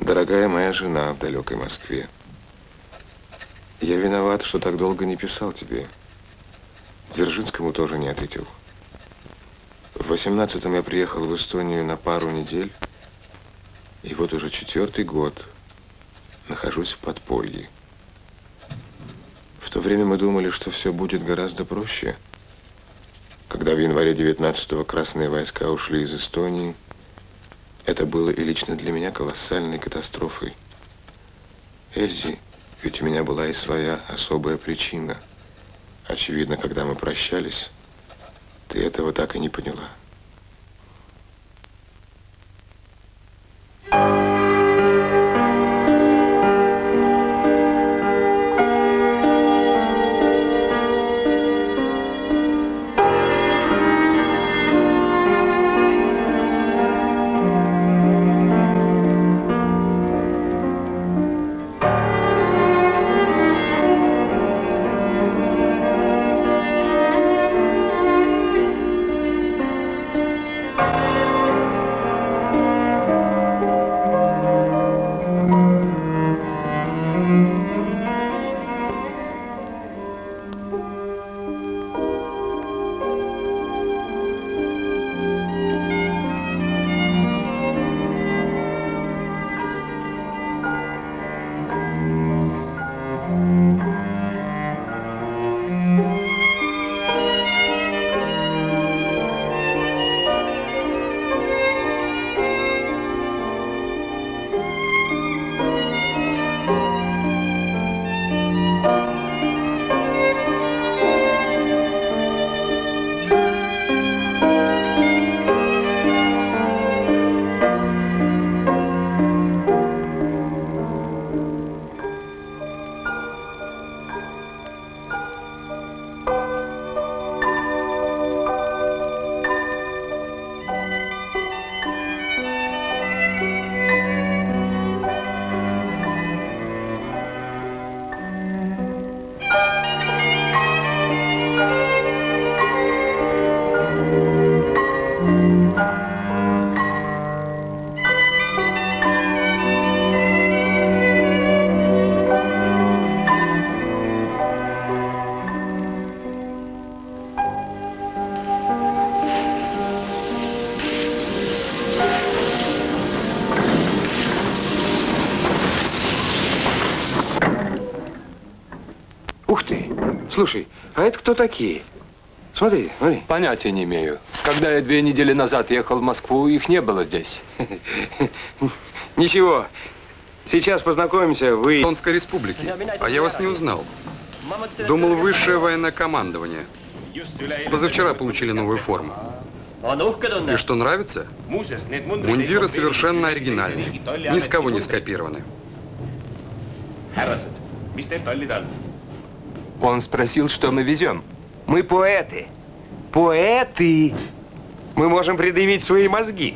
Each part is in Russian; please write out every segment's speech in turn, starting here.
Дорогая моя жена в далекой Москве, я виноват, что так долго не писал тебе. Дзержинскому тоже не ответил. В 18-м я приехал в Эстонию на пару недель, и вот уже 4-й год нахожусь в подполье. В то время мы думали, что все будет гораздо проще. Когда в январе 19-го красные войска ушли из Эстонии, это было и лично для меня колоссальной катастрофой. Эльзи, ведь у меня была и своя особая причина. Очевидно, когда мы прощались, ты этого так и не поняла. Слушай, а это кто такие? Смотри, смотри. Понятия не имею. Когда я 2 недели назад ехал в Москву, их не было здесь. Ничего. Сейчас познакомимся, вы... Эстонской республики. А я вас не узнал. Думал, высшее военное командование. Позавчера получили новую форму. И что, нравится? Мундиры совершенно оригинальные. Ни с кого не скопированы. Он спросил, что мы везем. Мы поэты. Поэты. Мы можем предъявить свои мозги.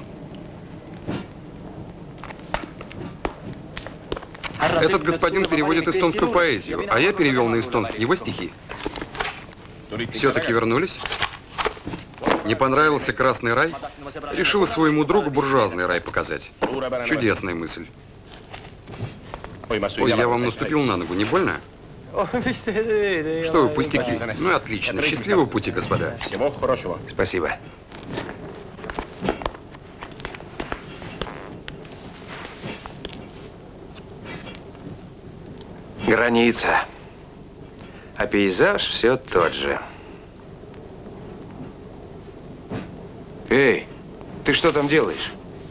Этот господин переводит эстонскую поэзию, а я перевел на эстонский его стихи. Все-таки вернулись? Не понравился красный рай? Решила своему другу буржуазный рай показать. Чудесная мысль. Ой, я вам наступил на ногу, не больно? Что вы, пустяки? Ну, отлично. Счастливого пути, господа. Всего хорошего. Спасибо. Граница. А пейзаж все тот же. Эй, ты что там делаешь?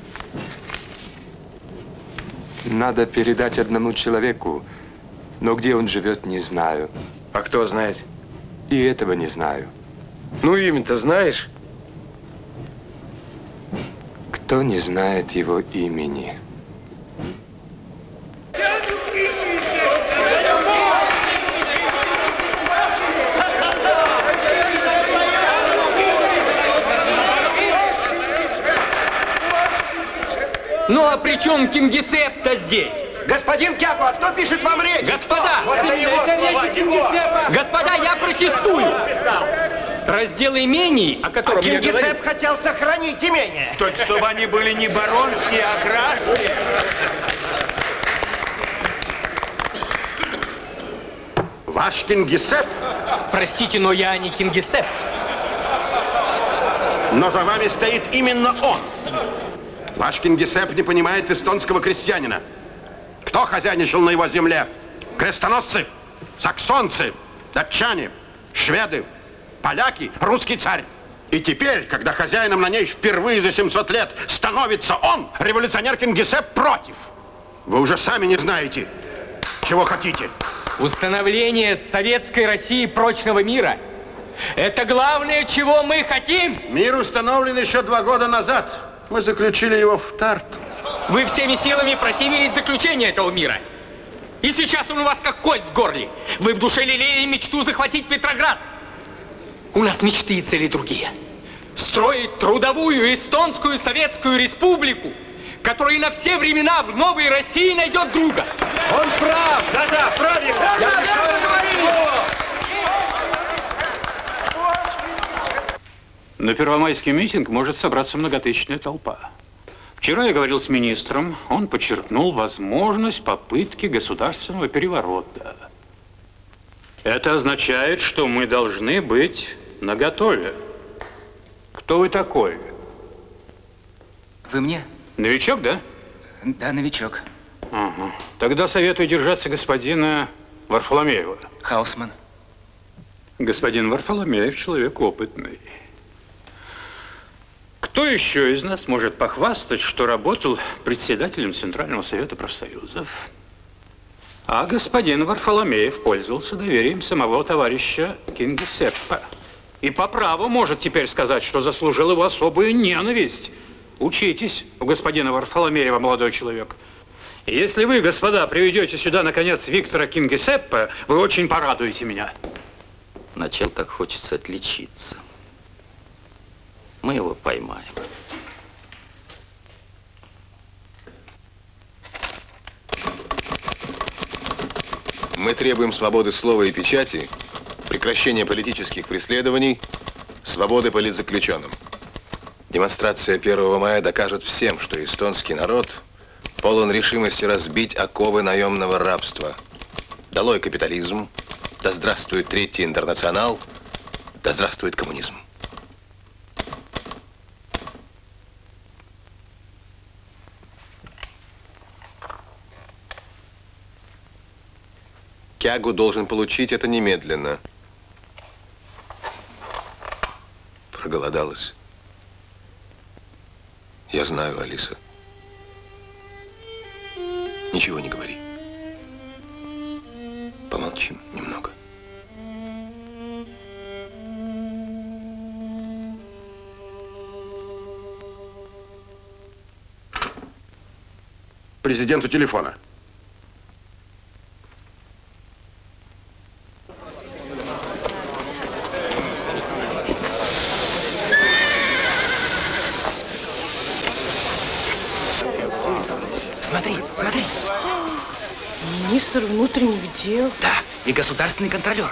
Надо передать одному человеку, но где он живет, не знаю. А кто знает? И этого не знаю. Ну, имя-то знаешь? Кто не знает его имени? Ну а при чем Кингисепп-то здесь? Господин Кяку, а кто пишет вам речь? Господа! Вот это его слова, его. Господа, я протестую! Раздел имений, о котором я говорю... Кингисепп хотел сохранить имение. Только чтобы они были не баронские, а гражданские. Ваш Кингисепп? Простите, но я не Кингисепп. Но за вами стоит именно он. Ваш Кингисепп не понимает эстонского крестьянина. Кто хозяйничал на его земле? Крестоносцы, саксонцы, датчане, шведы, поляки, русский царь. И теперь, когда хозяином на ней впервые за 700 лет становится он, революционер Кингисепп, против. Вы уже сами не знаете, чего хотите. Установление советской России прочного мира – это главное, чего мы хотим. Мир установлен еще 2 года назад. Мы заключили его в Тарту. Вы всеми силами противились заключению этого мира. И сейчас он у вас как кость в горле. Вы в душе лелеяли мечту захватить Петроград. У нас мечты и цели другие. Строить трудовую эстонскую советскую республику, которая на все времена в новой России найдет друга. Он прав! Да-да, правильно! Я мешаю говорить! На первомайский митинг может собраться многотысячная толпа. Вчера я говорил с министром, он подчеркнул возможность попытки государственного переворота. Это означает, что мы должны быть наготове. Кто вы такой? Вы мне? Новичок, да? Да, новичок. Ага. Тогда советую держаться господина Варфоломеева. Хаусман. Господин Варфоломеев человек опытный. Кто еще из нас может похвастать, что работал председателем Центрального совета профсоюзов? А господин Варфоломеев пользовался доверием самого товарища Кингисеппа. И по праву может теперь сказать, что заслужил его особую ненависть. Учитесь у господина Варфоломеева, молодой человек. И если вы, господа, приведете сюда, наконец, Виктора Кингисеппа, вы очень порадуете меня. Начал так хочется отличиться. Мы его поймаем. Мы требуем свободы слова и печати, прекращения политических преследований, свободы политзаключенным. Демонстрация 1 мая докажет всем, что эстонский народ полон решимости разбить оковы наемного рабства. Долой капитализм, да здравствует Третий интернационал, да здравствует коммунизм. Кягу должен получить это немедленно. Проголодалась. Я знаю, Алиса. Ничего не говори. Помолчим немного. Президенту телефона. Смотри, смотри. Министр внутренних дел. Да, и государственный контролер.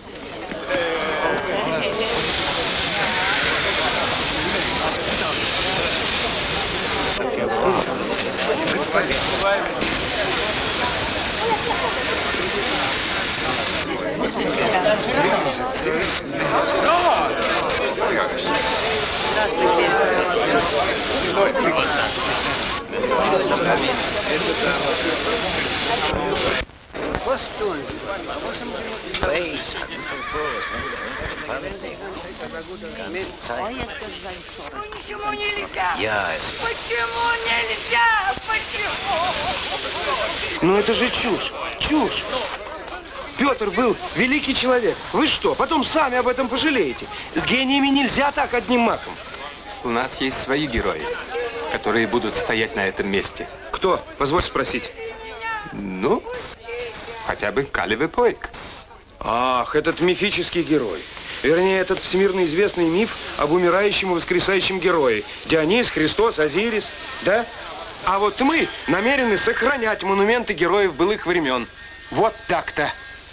Почему нельзя? Почему нельзя? Почему? Ну это же чушь, чушь. Петр был великий человек. Вы что, потом сами об этом пожалеете. С гениями нельзя так одним махом. У нас есть свои герои, которые будут стоять на этом месте. Кто? Позволь спросить. Ну, хотя бы Калеве Пойк. Ах, этот мифический герой. Вернее, этот всемирно известный миф об умирающем и воскресающем герое. Дионис, Христос, Азирис, да? А вот мы намерены сохранять монументы героев былых времен. Вот так-то.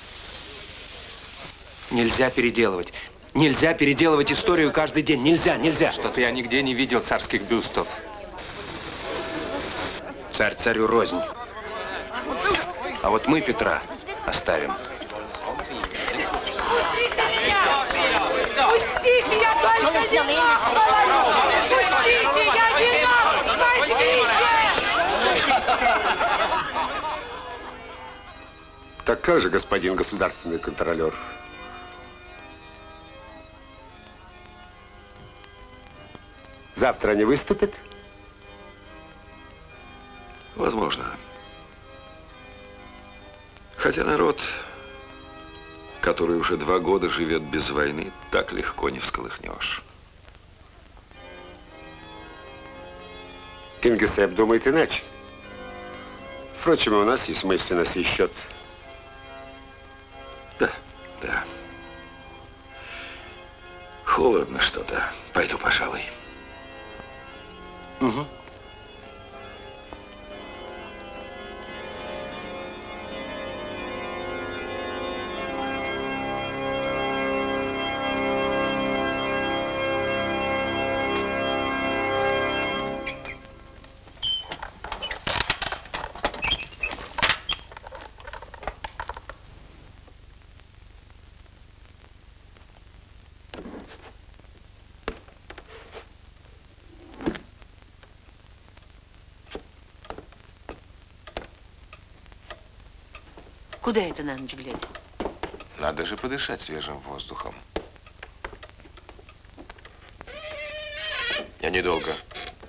Нельзя переделывать. Нельзя переделывать историю каждый день. Нельзя, нельзя. Что-то я нигде не видел царских бюстов. Царь царю рознь. А вот мы Петра оставим. Спасите, я виноват! Спасите! Так как же, господин государственный контролер? Завтра они выступят? Возможно. Хотя народ, который уже 2 года живет без войны, так легко не всколыхнешь. Кингисепп думает иначе. Впрочем, у нас есть мысли на сей счет. Да. Холодно что-то. Пойду, пожалуй. Угу. Куда это на ночь глядя? Надо же подышать свежим воздухом. Я недолго.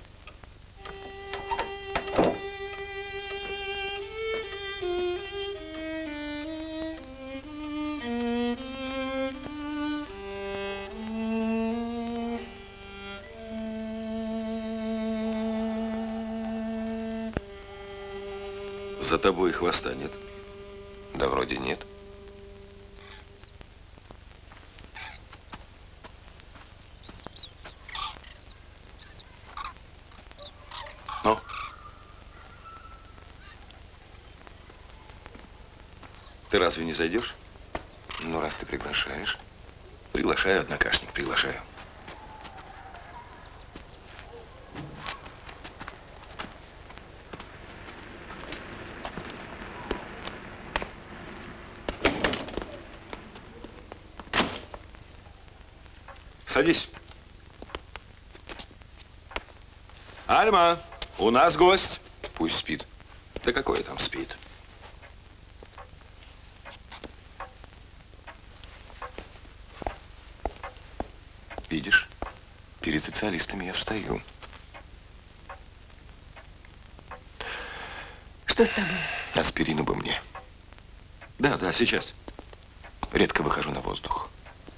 За тобой хвоста нет? Да вроде нет. Ну? Ты разве не зайдешь? Ну, раз ты приглашаешь. Приглашаю, однокашник, приглашаю. Садись. Альма, у нас гость. Пусть спит. Да какой там спит? Видишь, перед социалистами я встаю. Что с тобой? Аспирину бы мне. Да, сейчас. Редко выхожу на воздух.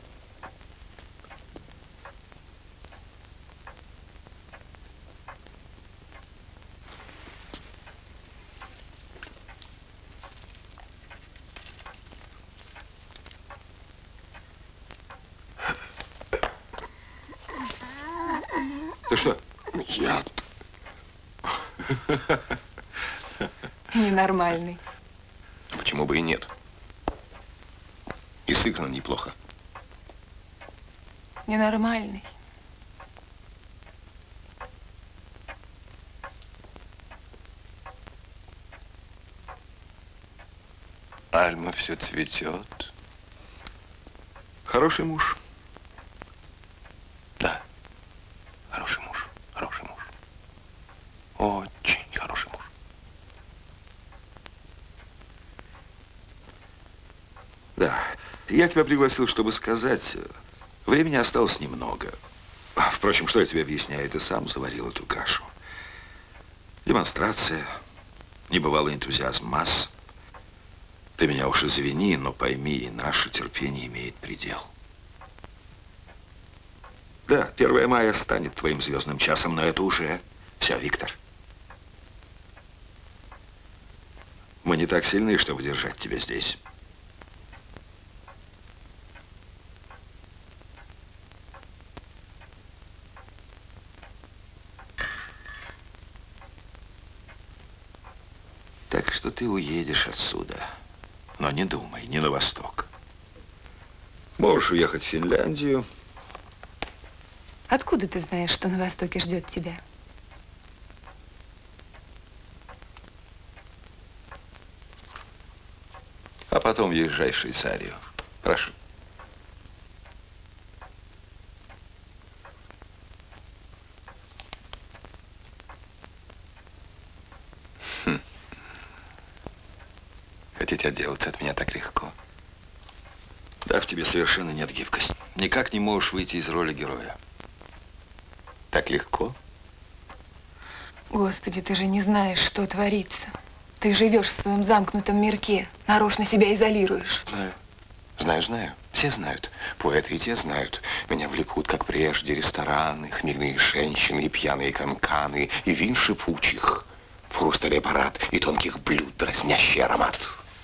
Ты что? Яд. Ненормальный. Почему бы и нет? И сыграно неплохо. Ненормальный. Альма все цветет. Хороший муж. Да. Хороший муж. Хороший муж. Очень хороший муж. Да. Я тебя пригласил, чтобы сказать, времени осталось немного. Впрочем, что я тебе объясняю, ты сам заварил эту кашу. Демонстрация, небывалый энтузиазм масс. Ты меня уж извини, но пойми, и наше терпение имеет предел. Да, 1 мая станет твоим звездным часом, но это уже все, Виктор. Мы не так сильны, чтобы держать тебя здесь. Так что ты уедешь отсюда. Но не думай, не на восток. Можешь уехать в Финляндию. Откуда ты знаешь, что на Востоке ждет тебя? А потом езжай в Швейцарию. Прошу. хотите отделаться от меня так легко? Да, в тебе совершенно нет гибкости. Никак не можешь выйти из роли героя. Так легко? Господи, ты же не знаешь, что творится. Ты живешь в своем замкнутом мирке, нарочно себя изолируешь. Знаю. Знаю. Все знают. Поэты и те знают. Меня влекут, как прежде, рестораны, хмельные женщины, и пьяные канканы, и вин шипучих, в хрустале парад и тонких блюд дразнящий аромат.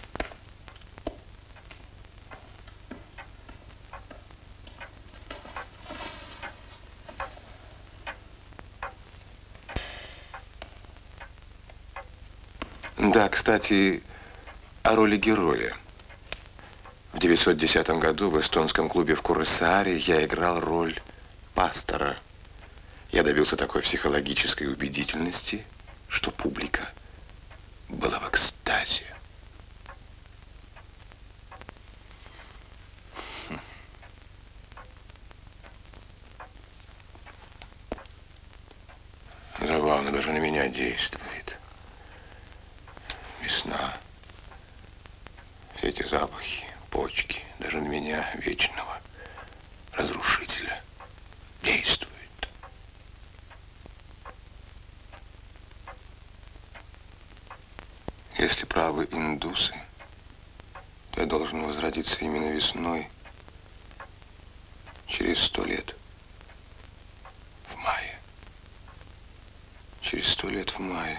Да, кстати, о роли героя. В 910 году в эстонском клубе в Куресааре я играл роль пастора. Я добился такой психологической убедительности, что публика была в экстазе. Забавно, даже на меня действует. Весна. Все эти запахи, почки, даже на меня, вечного разрушителя, действует. Если правы индусы, то я должен возродиться именно весной, через 100 лет, в мае. Через 100 лет в мае.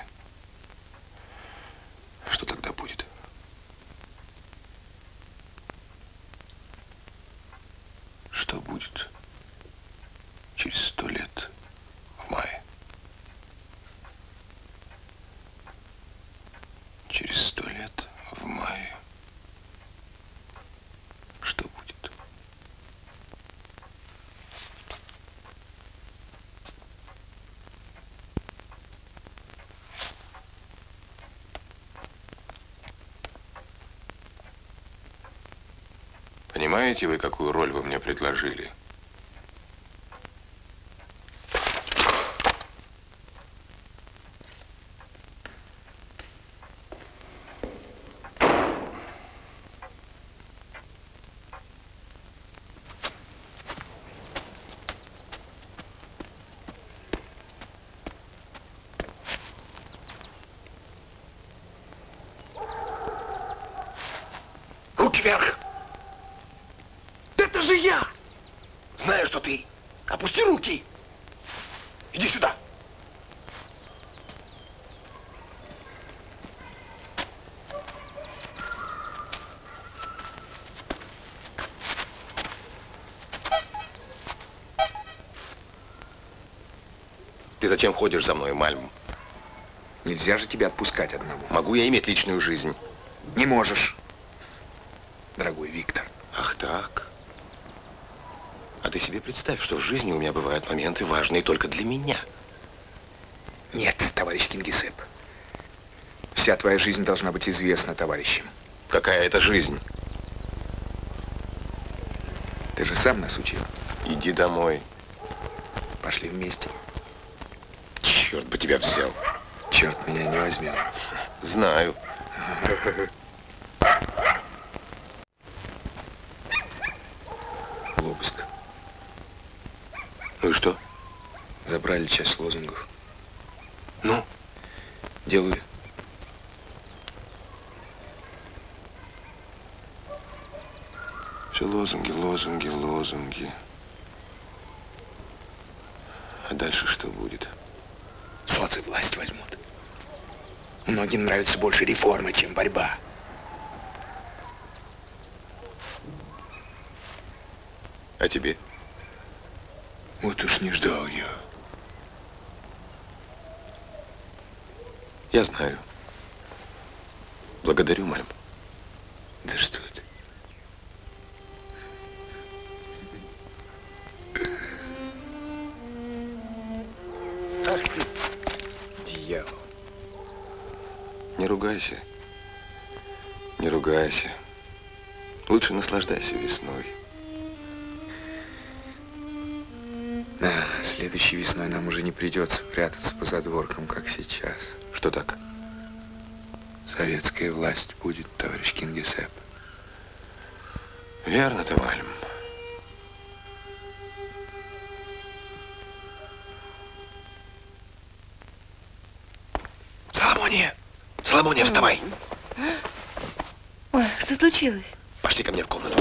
Что тогда будет? Что будет через 100 лет в мае? Через 100 лет в мае. Что будет? Понимаете вы, какую роль вы мне предложили? Руки вверх! Это же я! Знаю, что ты. Опусти руки! Иди сюда! Ты зачем ходишь за мной, Мальм? Нельзя же тебя отпускать одному. Могу я иметь личную жизнь? Не можешь, дорогой Виктор. Ах так. А ты себе представь, что в жизни у меня бывают моменты важные только для меня. Нет, товарищ Кингисепп. Вся твоя жизнь должна быть известна товарищам. Какая это жизнь? Ты же сам нас учил. Иди домой. Пошли вместе. Черт бы тебя взял. Черт меня не возьмет. Знаю. Обыск. Ну и что? Забрали часть лозунгов. Ну? Делаю. Все лозунги, лозунги, лозунги. А дальше что будет? Соцы власть возьмут. Многим нравится больше реформа, чем борьба. А тебе? Вот уж не ждал я. Я знаю. Благодарю, Мальм. Да что ты. Ах ты, дьявол. Не ругайся. Не ругайся. Лучше наслаждайся весной. Да, следующей весной нам уже не придется прятаться по задворкам, как сейчас. Что так? Советская власть будет, товарищ Кингисепп. Верно, Тавальм. Соломония! Соломония, вставай! Ой, что случилось? Пошли ко мне в комнату.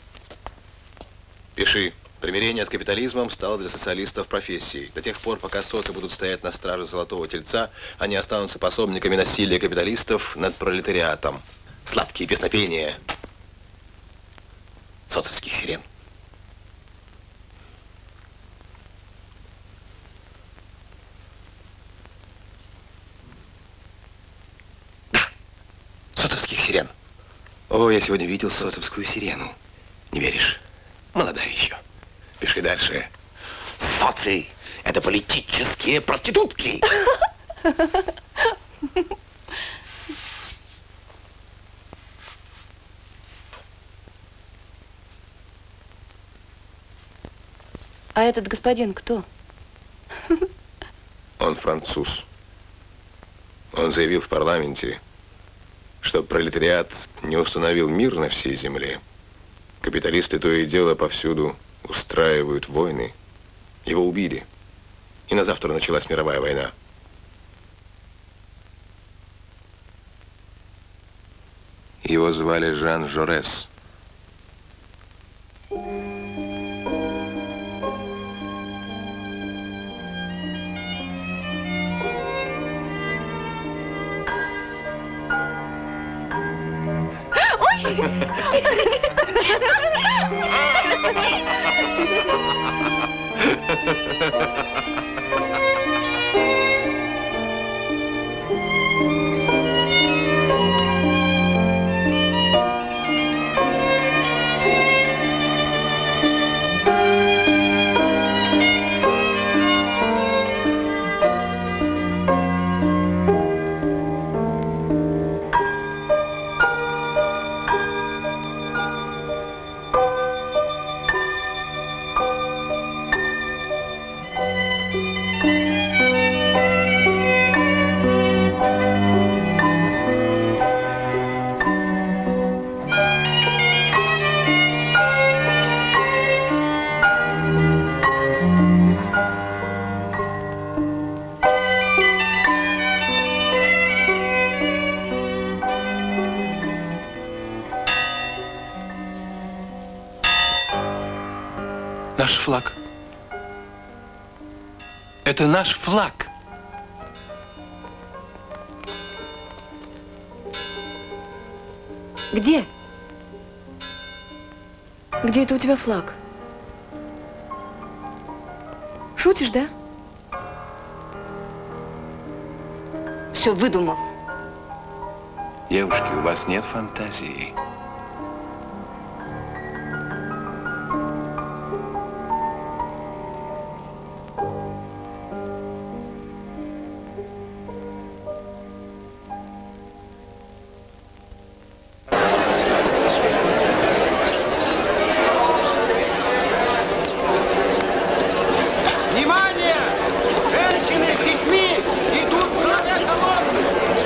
Пиши. Примирение с капитализмом стало для социалистов профессией. До тех пор, пока соцы будут стоять на страже золотого тельца, они останутся пособниками насилия капиталистов над пролетариатом. Сладкие песнопения соцевских сирен. Да, соцевских сирен. О, я сегодня видел соцевскую сирену. Не веришь? Молодая еще. Пиши дальше. Соции – это политические проститутки. А этот господин кто? Он француз. Он заявил в парламенте, что пролетариат не установил мир на всей земле. Капиталисты то и дело повсюду устраивают войны. Его убили. И на завтра началась мировая война. Его звали Жан Жорес. Наш флаг. Это наш флаг. Где? Где это у тебя флаг? Шутишь, да? Все выдумал. Девушки, у вас нет фантазии. Внимание! Женщины с детьми идут в кроме колонны!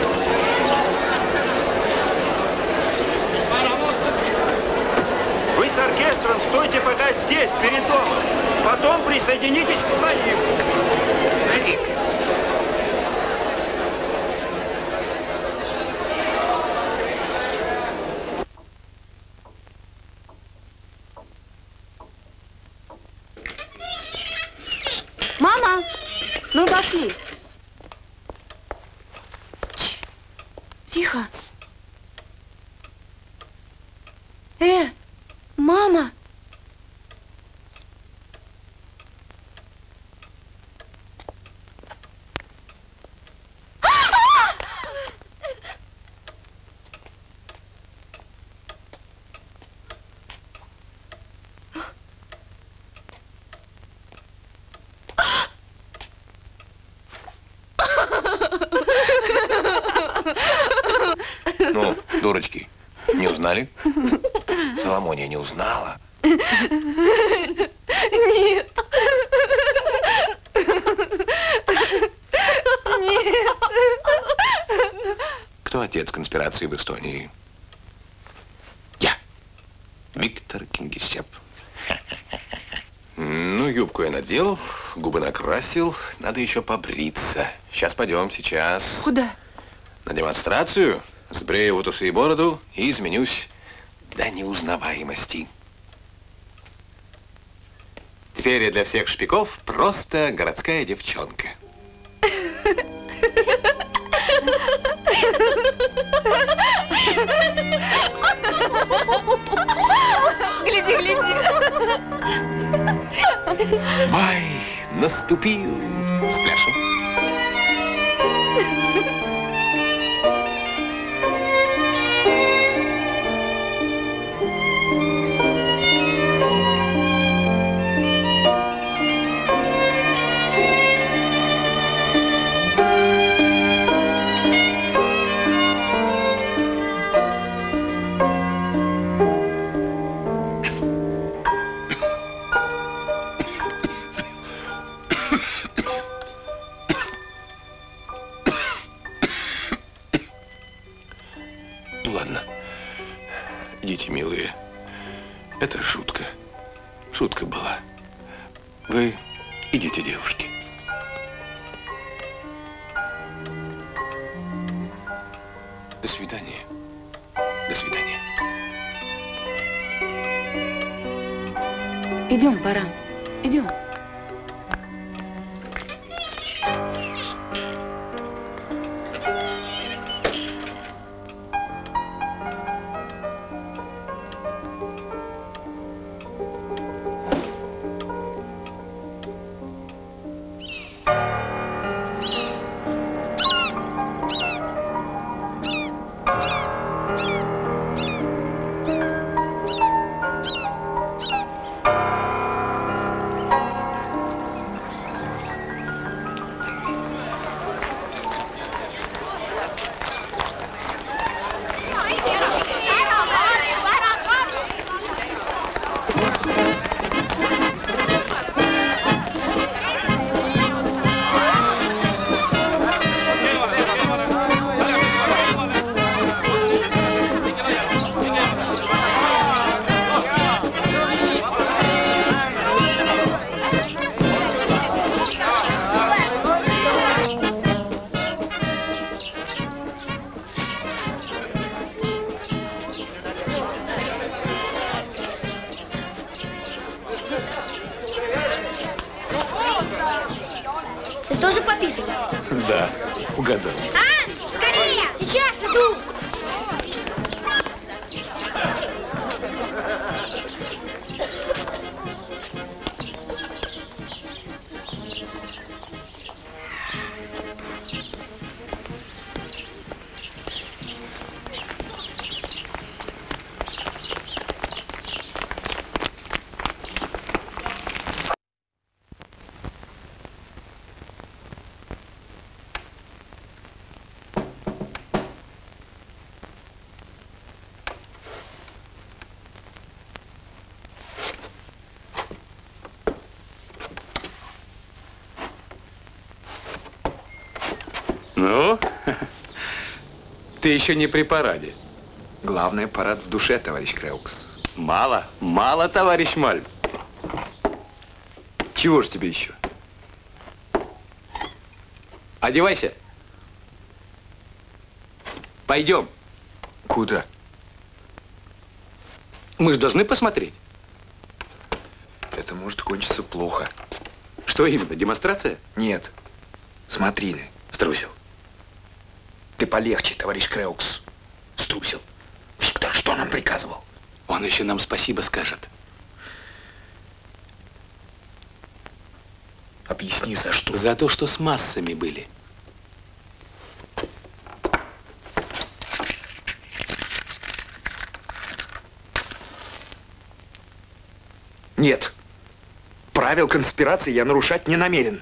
Вы с оркестром стойте пока здесь, перед домом. Потом присоединитесь к своим. Мама, ну пошли. Тихо. Мама. Ну, дурочки, не узнали? Соломония не узнала? Нет. Нет. Кто отец конспирации в Эстонии? Я. Виктор Кингисепп. Ну, юбку я надел, губы накрасил. Надо еще побриться. Сейчас пойдем, сейчас. Куда? На демонстрацию. Сбрею вот усы и бороду и изменюсь до неузнаваемости. Теперь я для всех шпиков просто городская девчонка. Гляди, гляди. Май наступил. Спляшем. Идите, милые. Это шутка. Шутка была. Вы идите, девушки. До свидания. До свидания. Идем, пора. Идем. Да, угадал. Скорее! Сейчас иду! Ну, ты еще не при параде. Главное, парад в душе, товарищ Креукс. Мало, мало, товарищ Мальм. Чего ж тебе еще? Одевайся. Пойдем. Куда? Мы же должны посмотреть. Это может кончиться плохо. Что именно, демонстрация? Нет, смотрины. Струсил. Ты полегче, товарищ Креукс. Струсил. Виктор, что нам приказывал? Он еще нам спасибо скажет. Объясни, за что? За то, что с массами были. Нет. Правил конспирации я нарушать не намерен.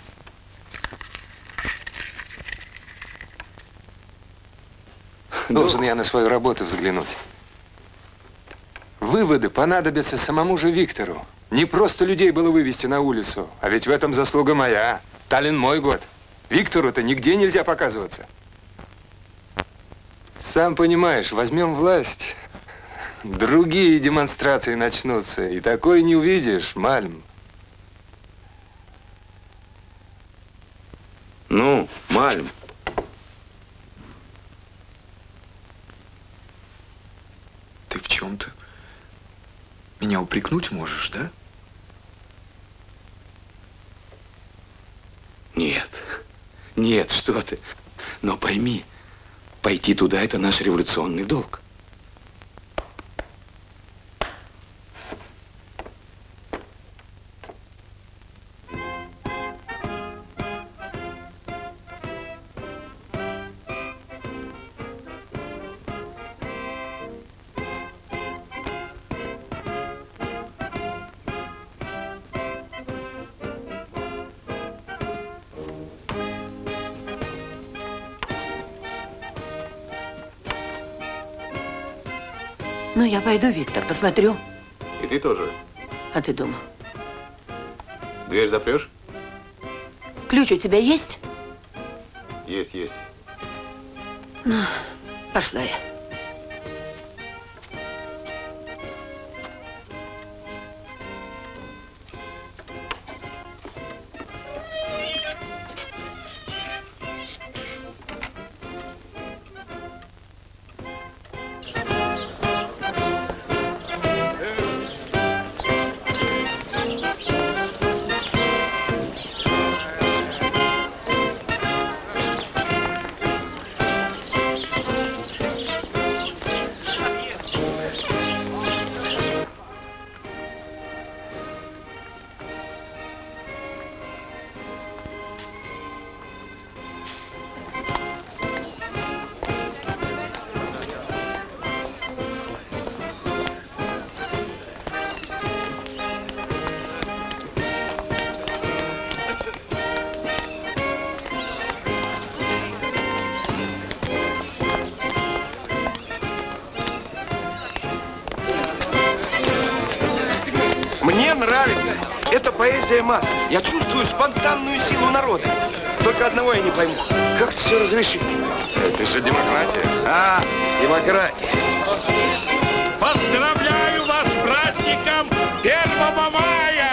Должен я на свою работу взглянуть. Выводы понадобятся самому же Виктору. Не просто людей было вывести на улицу, а ведь в этом заслуга моя. Таллин мой год. Виктору-то нигде нельзя показываться. Сам понимаешь, возьмем власть, другие демонстрации начнутся, и такой не увидишь, Мальм. Ну, Мальм. Ты в чем-то меня упрекнуть можешь, да? Нет, нет, что ты. Но пойми, пойти туда – это наш революционный долг. Ну, я пойду, Виктор, посмотрю. И ты тоже. А ты дома? Дверь запрешь? Ключ у тебя есть? Есть, есть. Ну, пошла я. Мне нравится. Это поэзия масс. Я чувствую спонтанную силу народа. Только одного я не пойму. Как это все разрешить? Это же демократия. А, демократия. Поздравляю вас с праздником 1 мая!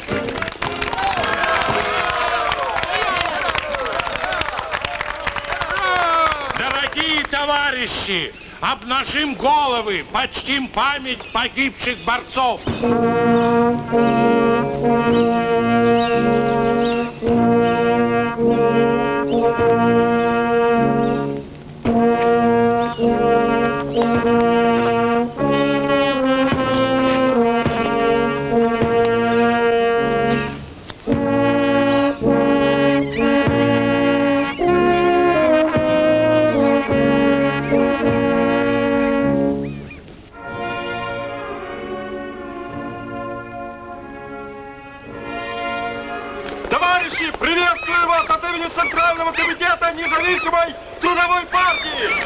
Дорогие товарищи, обнажим головы, почтим память погибших борцов. Товарищи, приветствую вас от имени Центрального комитета независимой трудовой партии!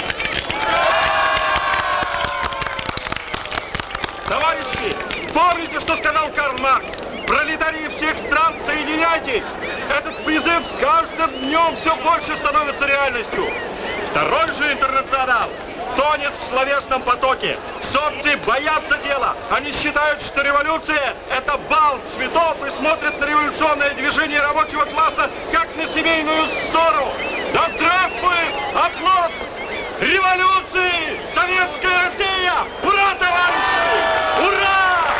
Товарищи, помните, что сказал Карл Маркс? Пролетарии всех стран, соединяйтесь! Этот призыв с каждым днем все больше становится реальностью. Второй же интернационал тонет в словесном потоке. Соци боятся дела. Они считают, что революция – это бал цветов и смотрят на революционное движение рабочего класса как на семейную ссору. Да здравствует оплот революции! Советская Россия! Ура, товарищи! Ура!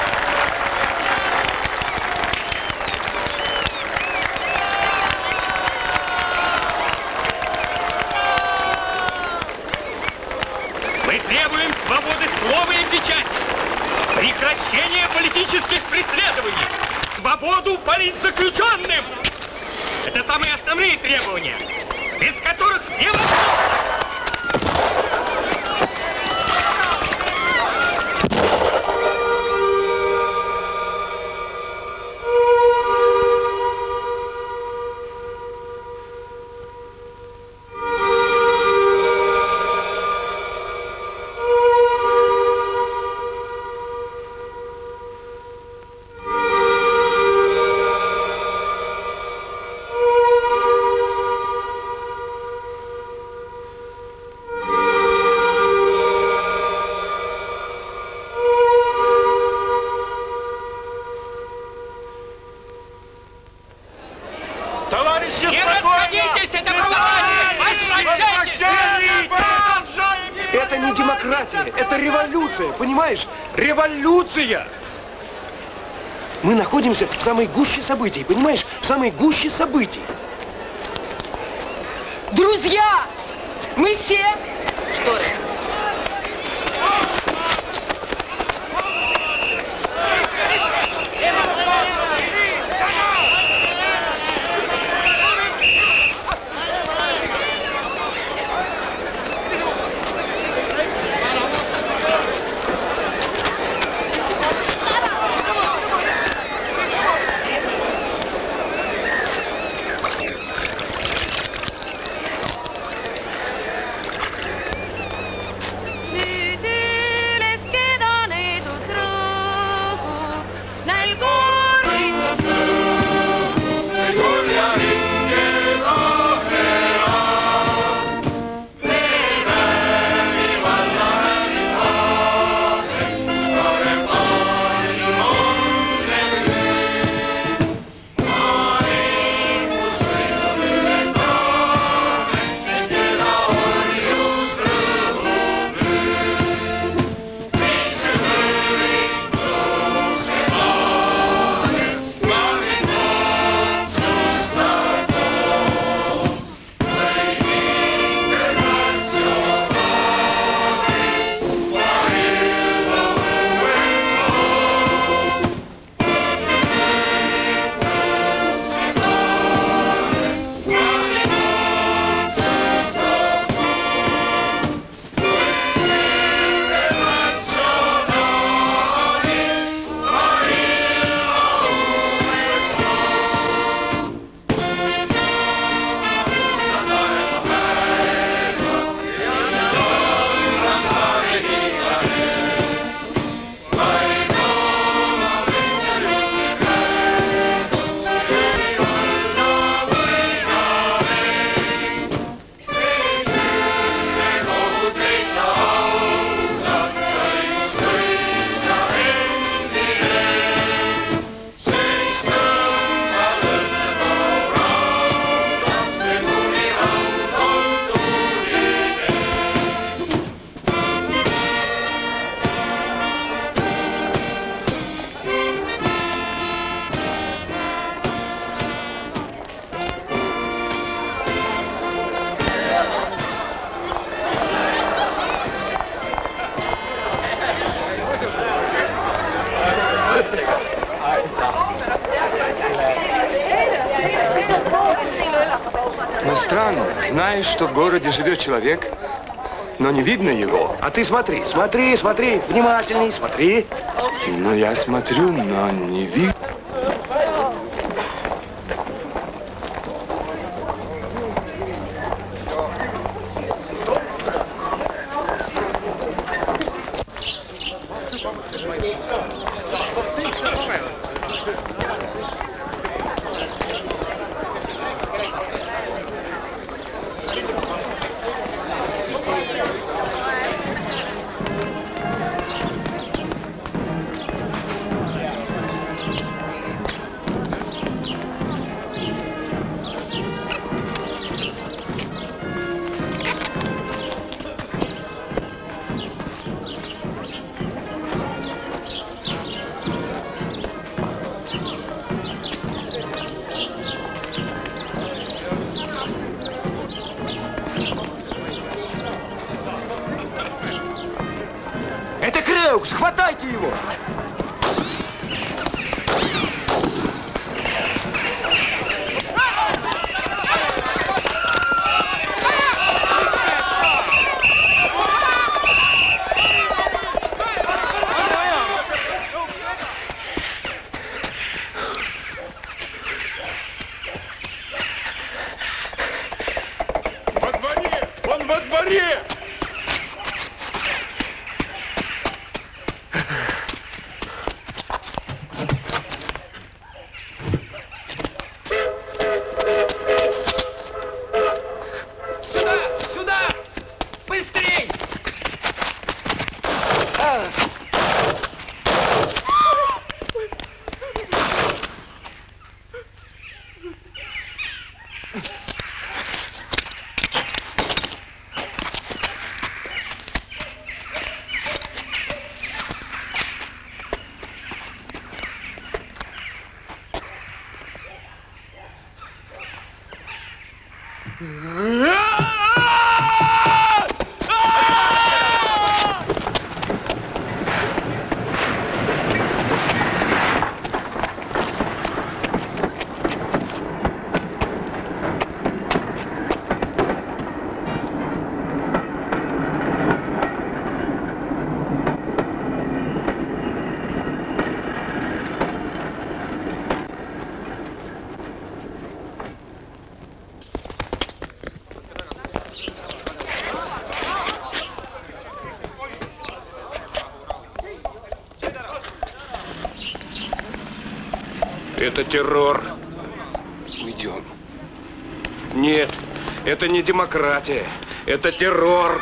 Мы требуем свободы слова и печати, прекращения политических преследований, свободу политзаключенным. Это самые основные требования, без которых невозможно. Товарищи, Не расходитесь, это возвращайтесь! Это не демократия, это революция, понимаешь? Революция! Мы находимся в самой гуще событий, понимаешь? В самой гуще событий. Друзья! Мы все... Что это? Ну, странно. Знаешь, что в городе живет человек, но не видно его. А ты смотри, смотри, смотри, внимательней, смотри. Ну, я смотрю, но не видно. Это Креукс, хватайте его! Во дворе! Он во дворе! Это террор. Уйдем. Нет, это не демократия. Это террор.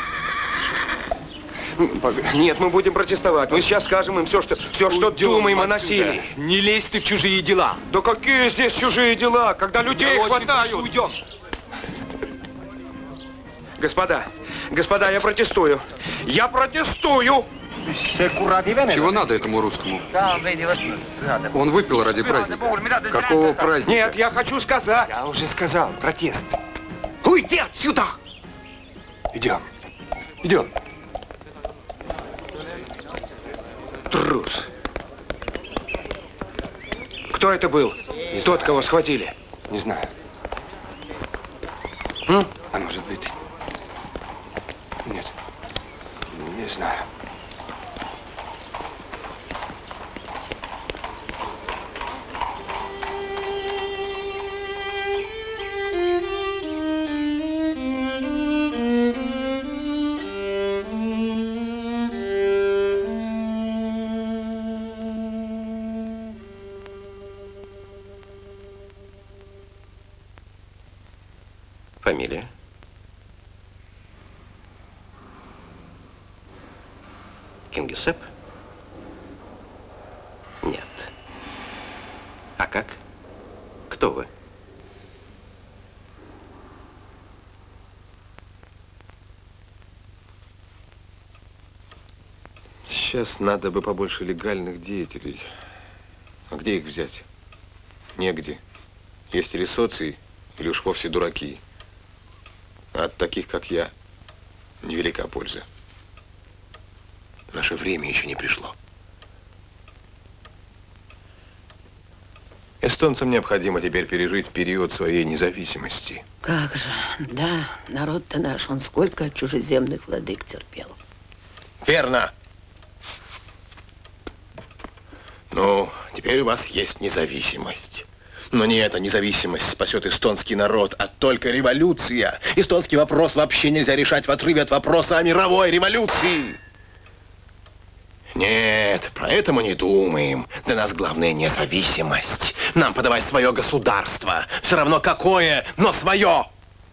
Нет, мы будем протестовать. Мы сейчас скажем им все, что думаем о насилии. Не лезь ты в чужие дела. Да какие здесь чужие дела, когда людей хватают? Уйдем. Господа, я протестую. Я протестую! Чего надо этому русскому? Он выпил ради праздника. Какого праздника? Нет, я хочу сказать. Я уже сказал, протест. Уйди отсюда! Идем. Идем. Трус. Кто это был? Тот, кого схватили? Не знаю. А может быть... Нет. Не знаю. Фамилия? Кингисепп? Нет. А как? Кто вы? Сейчас надо бы побольше легальных деятелей. А где их взять? Негде. Есть или соций, или уж вовсе дураки. А от таких, как я, невелика польза. Наше время еще не пришло. Эстонцам необходимо теперь пережить период своей независимости. Как же, да, народ-то наш, он сколько чужеземных владык терпел. Верно. Ну, теперь у вас есть независимость. Но не эта независимость спасет эстонский народ, а только революция. Эстонский вопрос вообще нельзя решать в отрыве от вопроса о мировой революции. Нет, про это мы не думаем. Для нас главное независимость. Нам подавать свое государство. Все равно какое, но свое.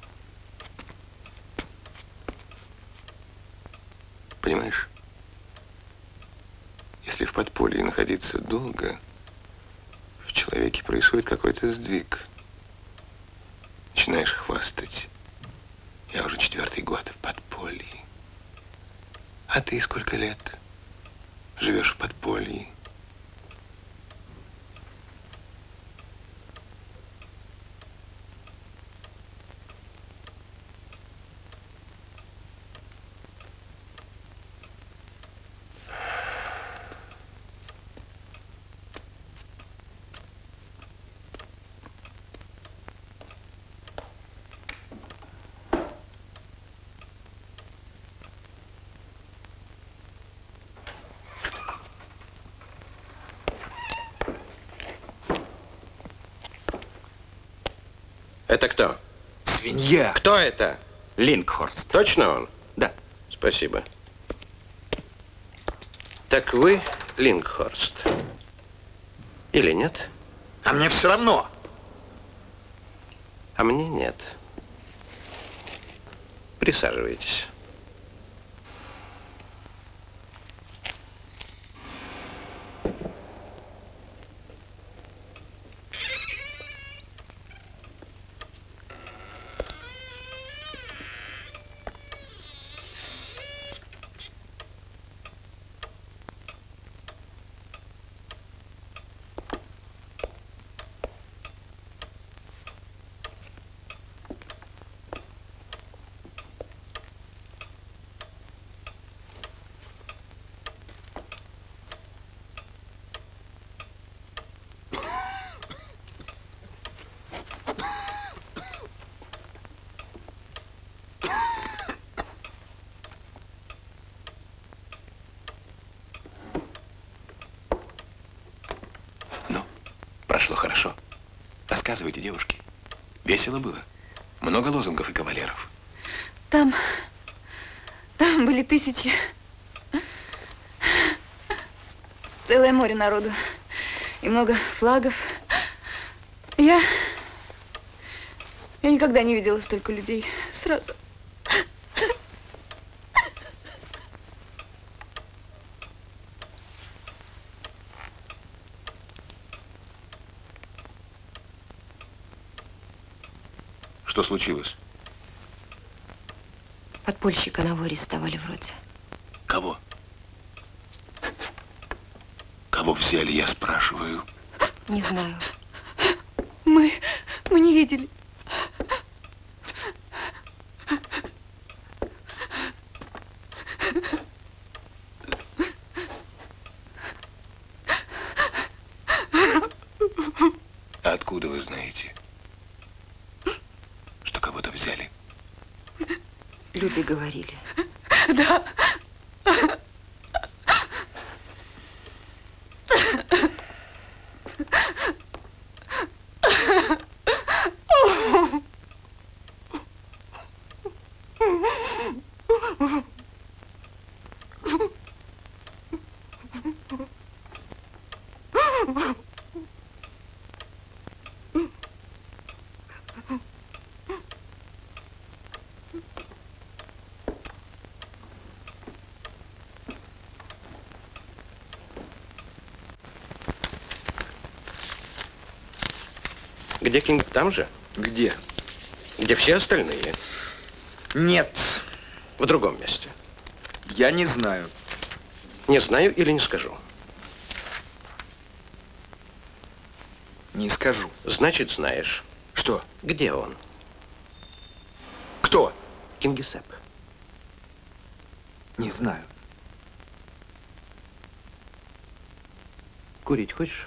Понимаешь, если в подполье находиться долго, в человеке происходит какой-то сдвиг. Начинаешь хвастать. Я уже 4-й год в подполье. А ты сколько лет живешь в подполье? Это кто? Свинья. Кто это? Линкхорст. Точно он? Да. Спасибо. Так вы Линкхорст? Или нет? А мне все равно. А мне нет. Присаживайтесь. Рассказывайте, девушки. Весело было? Много лозунгов и кавалеров? Там были тысячи. Целое море народу. И много флагов. Я никогда не видела столько людей сразу. Что случилось? Подпольщика Наву арестовали вроде. Кого? Кого взяли, я спрашиваю? Не знаю. Мы не видели. А откуда вы знаете, что кого-то взяли? Люди говорили. Да. Где Кинг? Там же? Где? Где все остальные? Нет. В другом месте. Я не знаю. Не знаю или не скажу? Не скажу. Значит, знаешь. Что? Где он? Кто? Кингисепп. Не знаю. Курить хочешь?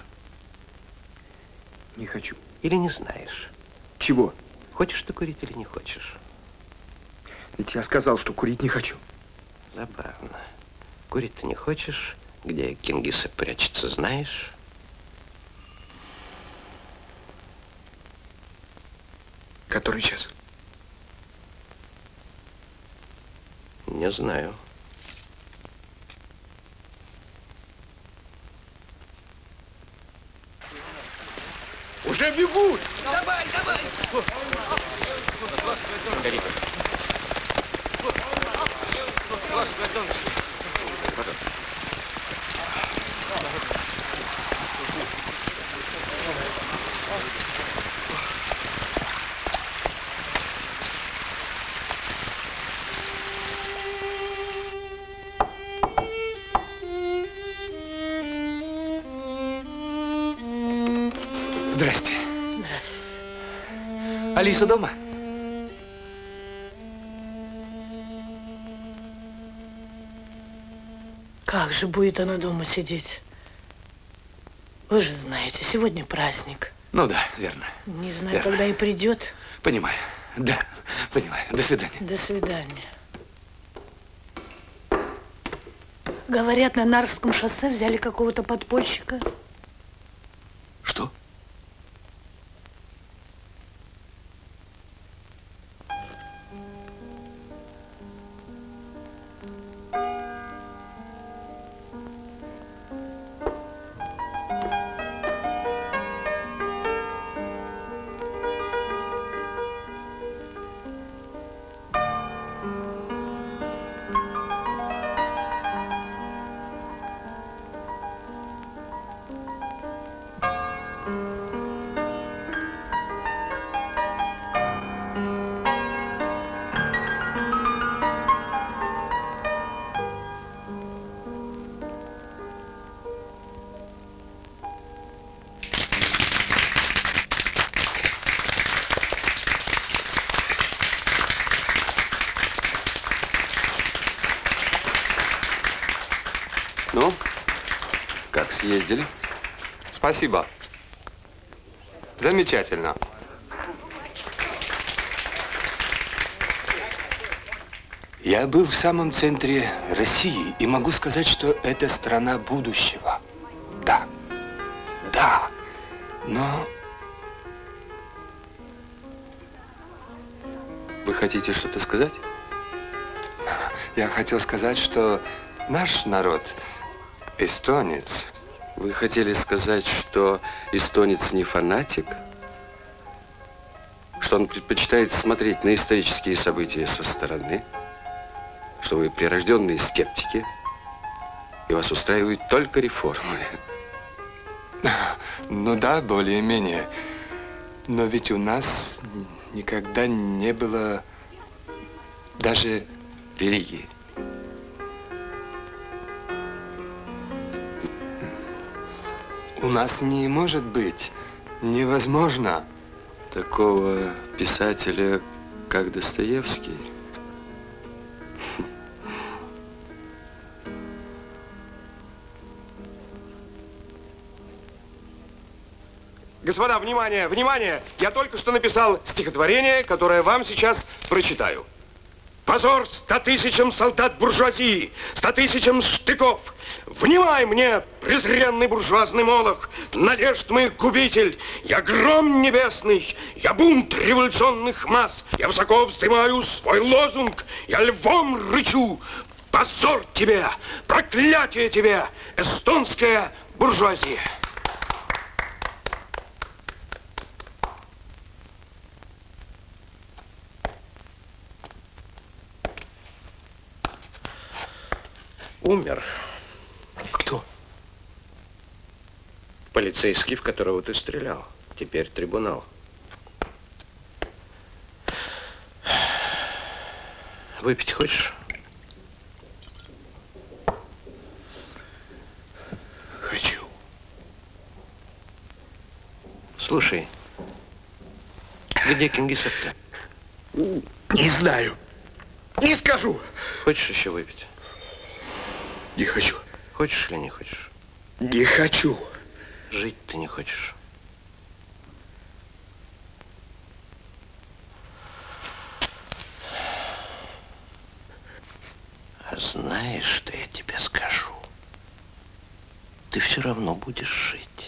Не хочу. Или не знаешь? Чего? Хочешь ты курить или не хочешь? Ведь я сказал, что курить не хочу. Забавно. Курить ты не хочешь? Где Кингисепп прячется, знаешь? Который час? Не знаю. Уже бегут! Давай, давай! Здрасте. Алиса дома? Как же будет она дома сидеть? Вы же знаете, сегодня праздник. Ну да, верно. Не знаю, Верно. когда и придет. Понимаю. Да, понимаю. До свидания. До свидания. Говорят, на Нарвском шоссе взяли какого-то подпольщика. Что? Ну, как съездили? Спасибо. Замечательно. Я был в самом центре России и могу сказать, что это страна будущего. Да, да, но Вы хотите что-то сказать? Я хотел сказать, что наш народ эстонец. Вы хотели сказать, что эстонец не фанатик? Что он предпочитает смотреть на исторические события со стороны? Что вы прирожденные скептики? И вас устраивают только реформы? Ну да, более-менее. Но ведь у нас никогда не было даже религии. У нас не может быть, невозможно. Такого писателя, как Достоевский? Господа, внимание, внимание! Я только что написал стихотворение, которое вам сейчас прочитаю. Позор 100 000 солдат буржуазии, 100 000 штыков. Внимай мне, презренный буржуазный молох, надежд моих губитель. Я гром небесный, я бунт революционных масс. Я высоко вздымаю свой лозунг, я львом рычу. Позор тебе, проклятие тебе, эстонская буржуазия. Умер. Кто? Полицейский, в которого ты стрелял. Теперь трибунал. Выпить хочешь? Хочу. Слушай, где Кингисепп-то? Не знаю. Не скажу. Хочешь еще выпить? Не хочу. Хочешь или не хочешь? Не хочу. Жить ты не хочешь. А знаешь, что я тебе скажу? Ты все равно будешь жить.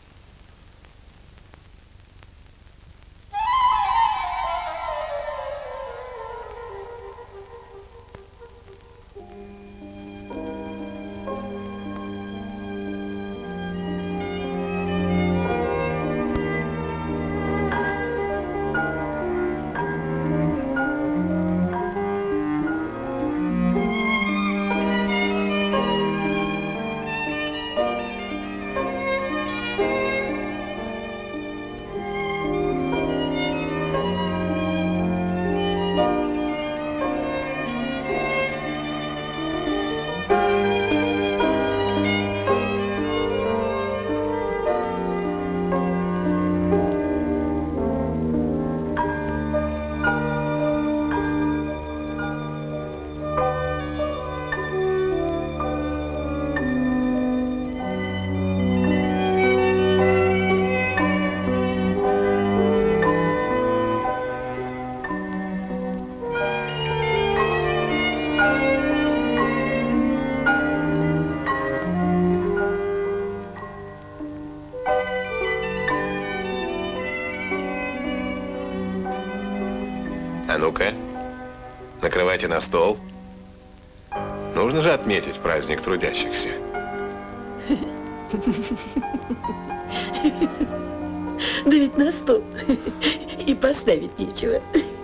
А ну-ка, накрывайте на стол. Нужно же отметить праздник трудящихся. Да ведь на стол и поставить нечего.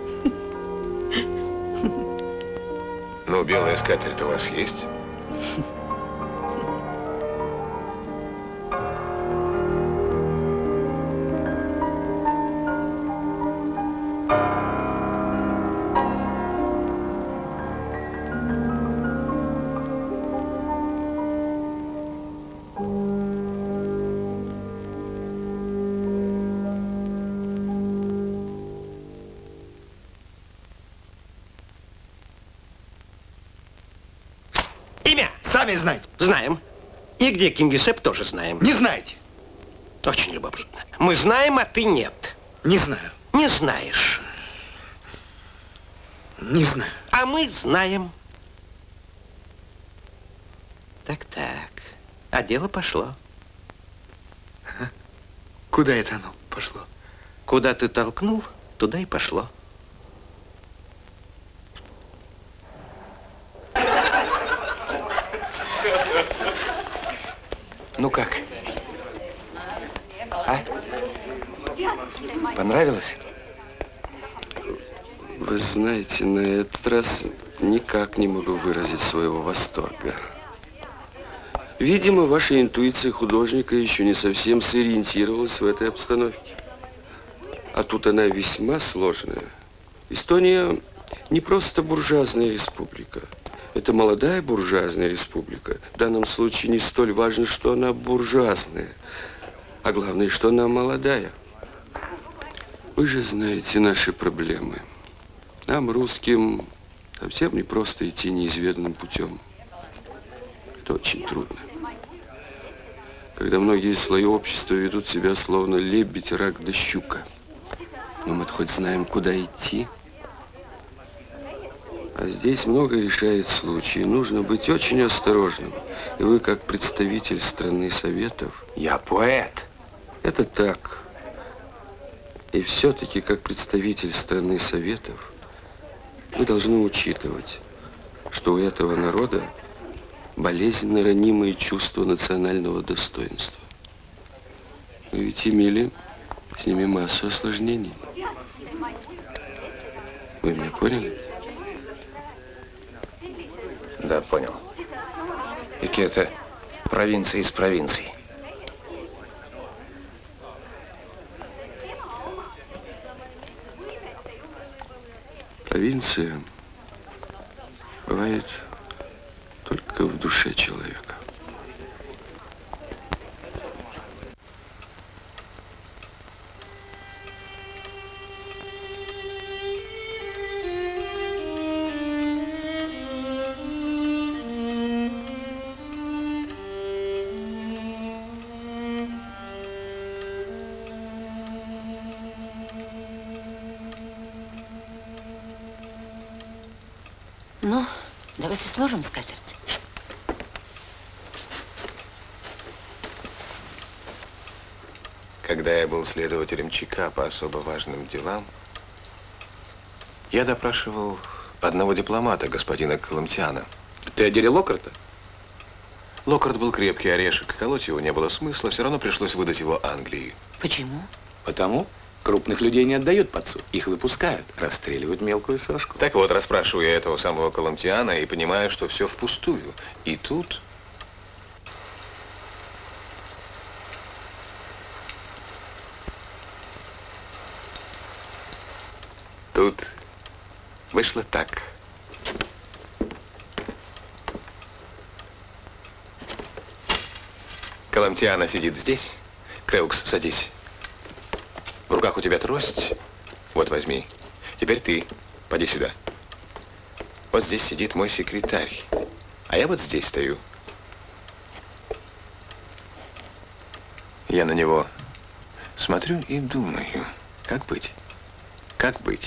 Ну, белая скатерть у вас есть? Сами знаете. Знаем. И где Кингисепп, тоже знаем. Не знаете. Очень любопытно. Мы знаем, а ты нет. Не знаю. Не знаешь. Не знаю. А мы знаем. Так. А дело пошло. Куда это оно пошло? Куда ты толкнул, туда и пошло. Понравилось? Вы знаете, на этот раз никак не могу выразить своего восторга. Видимо, ваша интуиция художника еще не совсем сориентировалась в этой обстановке. А тут она весьма сложная. Эстония не просто буржуазная республика. Это молодая буржуазная республика. В данном случае не столь важно, что она буржуазная, а главное, что она молодая. Вы же знаете наши проблемы. Нам, русским, совсем не просто идти неизведанным путем. Это очень трудно. Когда многие слои общества ведут себя словно лебедь, рак да щука. Но мы хоть знаем, куда идти. А здесь много решает случай. Нужно быть очень осторожным. И вы, как представитель страны Советов... Я поэт. Это так. И все-таки, как представитель страны Советов, вы должны учитывать, что у этого народа болезненно ранимые чувства национального достоинства. Вы ведь имели с ними массу осложнений. Вы меня поняли? Да, понял. Какие это провинции из провинций. Провинция бывает только в душе человека. Ну, давайте сложим скатерть. Когда я был следователем ЧК по особо важным делам, я допрашивал одного дипломата, господина Коломтиана. Ты о деле Локкарта? Локкарт был крепкий орешек. Колоть его не было смысла, все равно пришлось выдать его Англии. Почему? Потому крупных людей не отдают под суд. Их выпускают, расстреливают мелкую сошку. Так вот, расспрашиваю я этого самого Коломтиана и понимаю, что все впустую. И тут... Тут вышло так. Коломтиана сидит здесь. Креукс, садись. В руках у тебя трость. Вот, возьми. Теперь ты. Поди сюда. Вот здесь сидит мой секретарь. А я вот здесь стою. Я на него смотрю и думаю, как быть? Как быть?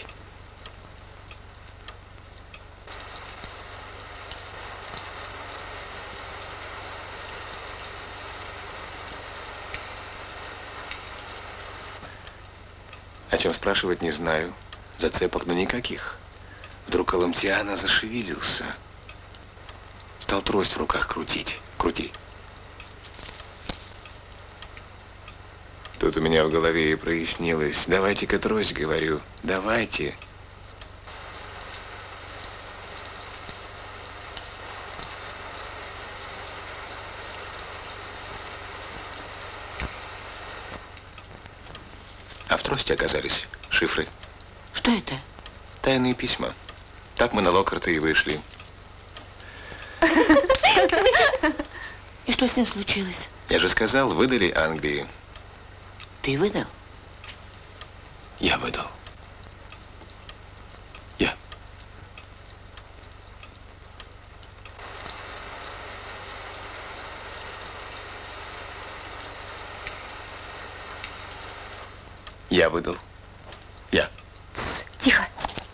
О чем спрашивать, не знаю. Зацепок, но никаких. Вдруг Коломтиана зашевелился. Стал трость в руках крутить. Крути. Тут у меня в голове и прояснилось. Давайте-ка трость, говорю. Давайте. А в трости оказались шифры. Что это? Тайные письма. Так мы на Локкарта и вышли. И что с ним случилось? Я же сказал, выдали Англии. Ты выдал? Я выдал. Я. Я выдал. Я. Тихо.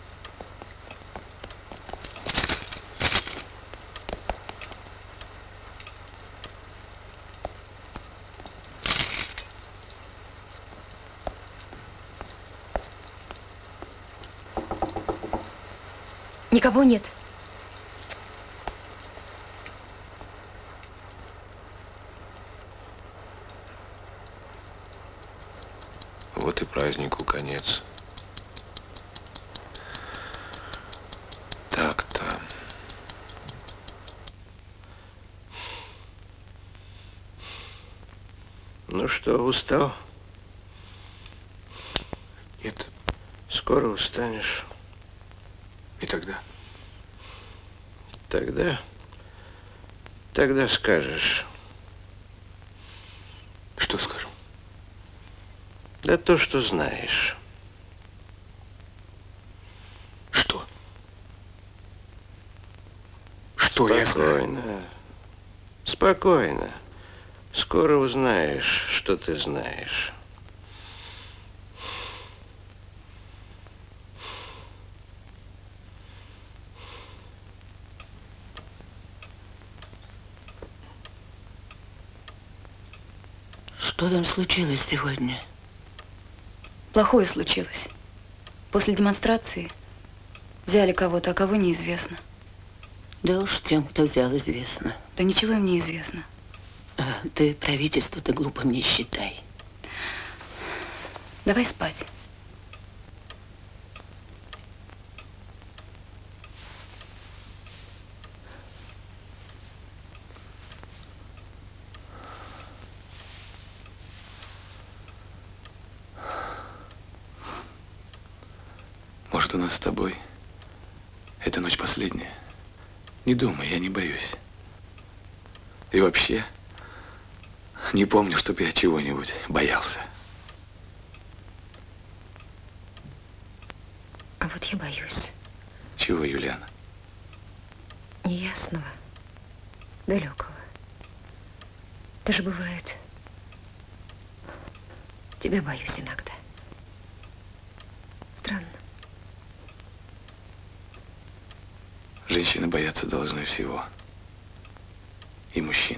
Никого нет. Вот и празднику конец. что, устал? Нет. Скоро устанешь. И тогда? Тогда скажешь. Что скажу? Да то, что знаешь. Что? Что я знаю? Спокойно. Спокойно. Скоро узнаешь, что ты знаешь. Что там случилось сегодня? Плохое случилось. После демонстрации взяли кого-то, а кого неизвестно. Да уж тем, кто взял, известно. Да ничего им не известно. Ты правительство-то глупым не считай. Давай спать. Может, у нас с тобой эта ночь последняя? Не думай, я не боюсь. И вообще, не помню, чтоб я чего-нибудь боялся. А вот я боюсь. Чего, Юлиана? Неясного, далекого. Даже бывает, тебя боюсь иногда. Странно. Женщины бояться должны всего. И мужчин.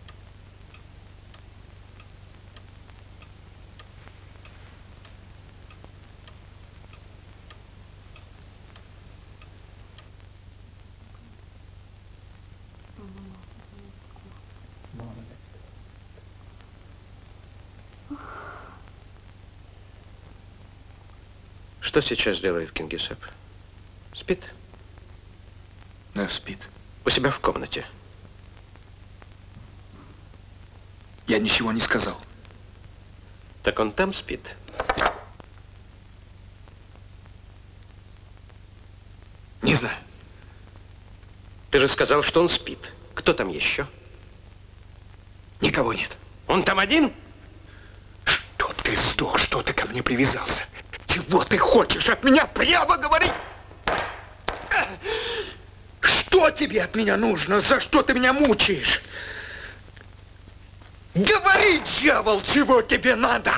Что сейчас делает Кингисепп? Спит? Да, спит. У себя в комнате. Я ничего не сказал. Так он там спит? Не знаю. Ты же сказал, что он спит. Кто там еще? Никого нет. Он там один? Что ты сдох, что ты ко мне привязался? Чего ты хочешь от меня? Прямо говори! Что тебе от меня нужно? За что ты меня мучаешь? Говори, дьявол, чего тебе надо?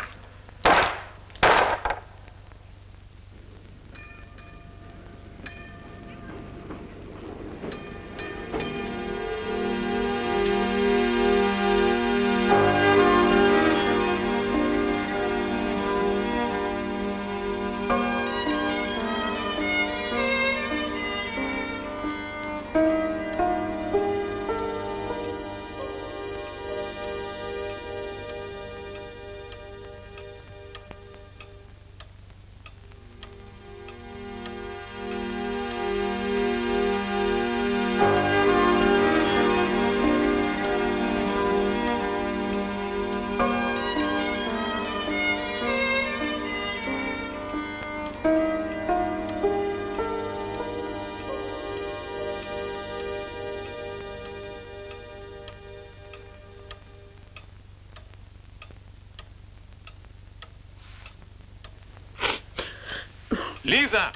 Лиза!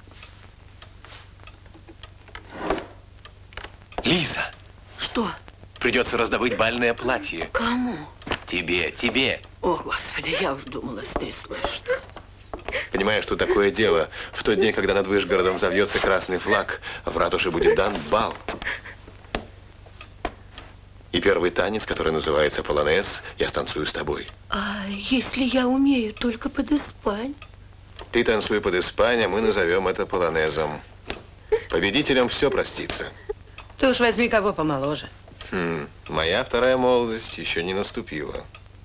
Лиза! Что? Придется раздобыть бальное платье. Кому? Тебе. О, Господи, я уж думала, стряслось что. Понимаешь, что такое дело? В тот день, когда над Вышгородом завьется красный флаг, в ратуше будет дан бал. И первый танец, который называется полонез, я станцую с тобой. А если я умею только под испань? Ты танцуй под испань, а мы назовем это полонезом. Победителям все простится. Ты уж возьми кого помоложе. Моя вторая молодость еще не наступила.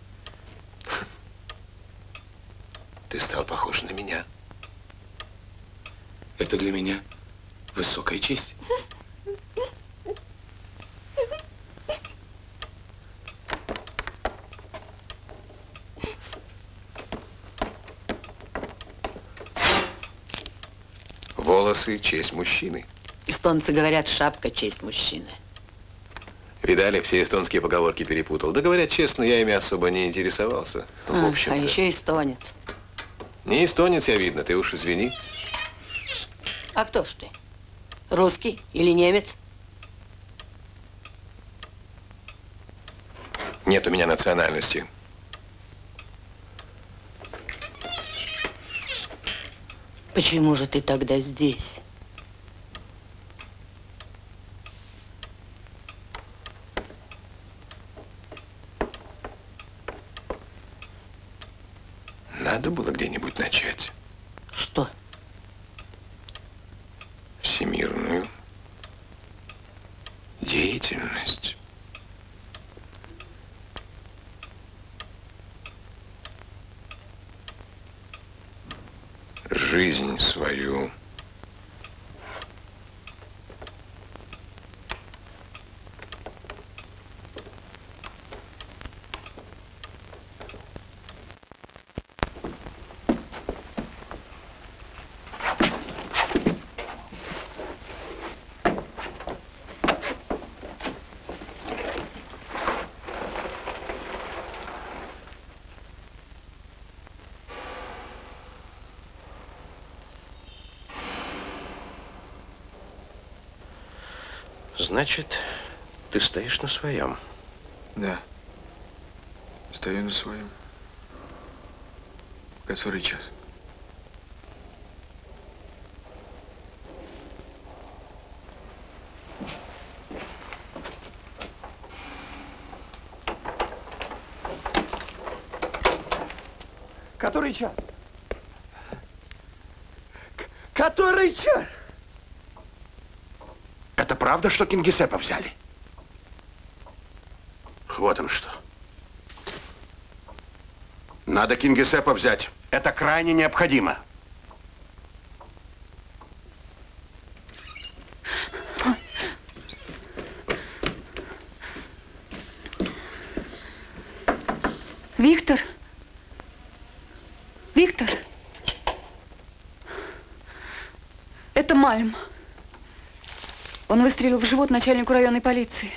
Ты стал похож на меня. Это для меня высокая честь. волосы – честь мужчины. Эстонцы говорят, шапка – честь мужчины. Видали, все эстонские поговорки перепутал. Да говорят честно, я ими особо не интересовался. В общем-то. А еще эстонец. Не эстонец я, видно, ты уж извини. А кто ж ты? Русский или немец? Нет у меня национальности. Почему же ты тогда здесь? Надо было где-нибудь начать. Что? Всемирную деятельность. Жизнь свою. Значит, ты стоишь на своем? Да. Стою на своем. Который час? Который час? Который час? Это правда, что Кингисеппа взяли? Вот он что. Надо Кингисеппа взять. Это крайне необходимо. Виктор? Виктор? Это Мальм. Он выстрелил в живот начальнику районной полиции.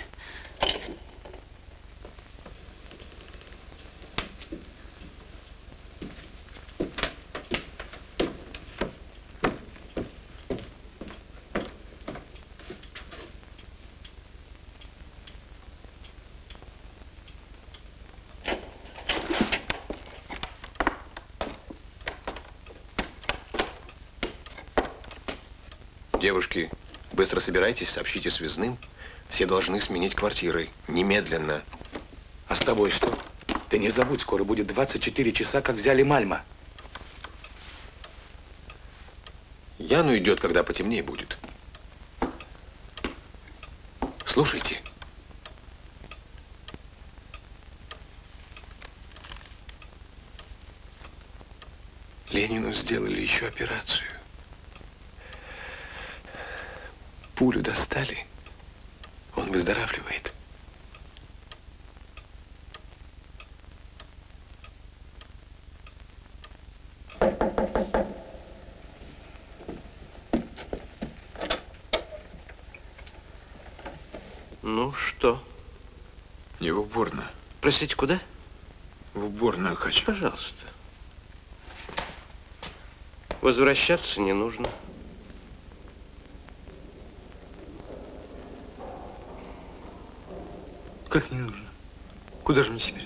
Девушки, быстро собирайтесь, сообщите связным. Все должны сменить квартиры. Немедленно. А с тобой что? Ты не забудь, скоро будет 24 часа, как взяли Мальма. Ян уйдет, когда потемнее будет. Слушайте. Ленину сделали еще операцию. Пулю достали. Он выздоравливает. Ну, что? Не в уборную. Простите, куда? В уборную хочу. Пожалуйста. Возвращаться не нужно. Как не нужно? Куда же мне теперь?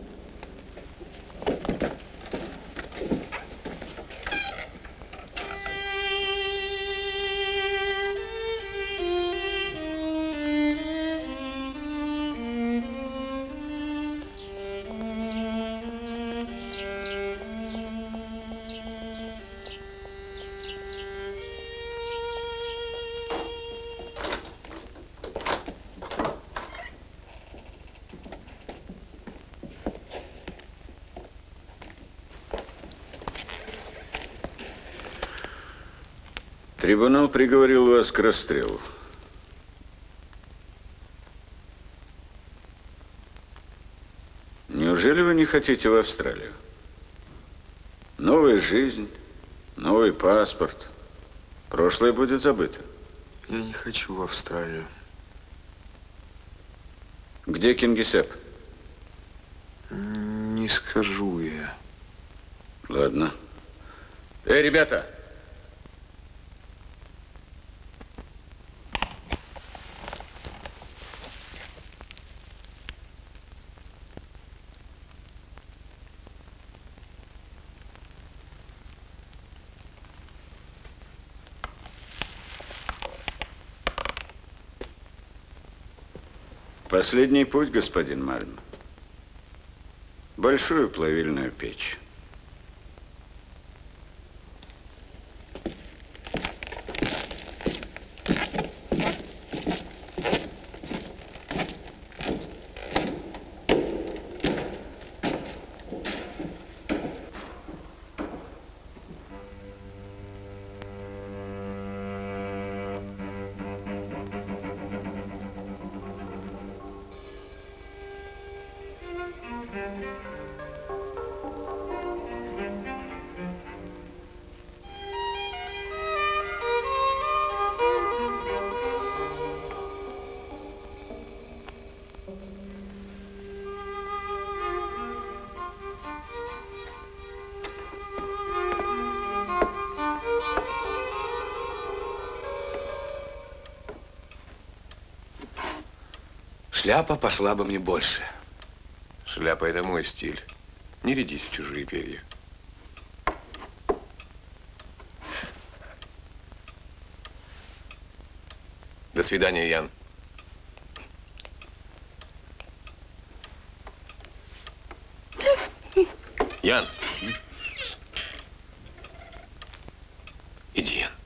Трибунал приговорил вас к расстрелу. Неужели вы не хотите в Австралию? Новая жизнь, новый паспорт, Прошлое будет забыто. Я не хочу в Австралию. Где Кингисепп? Не скажу я. Ладно. Эй, ребята! Последний путь, господин Мальм. Большую плавильную печь. Шляпа пошла бы мне больше. Шляпа — это мой стиль. Не рядись в чужие перья. До свидания, Ян. Ян. Иди, Ян.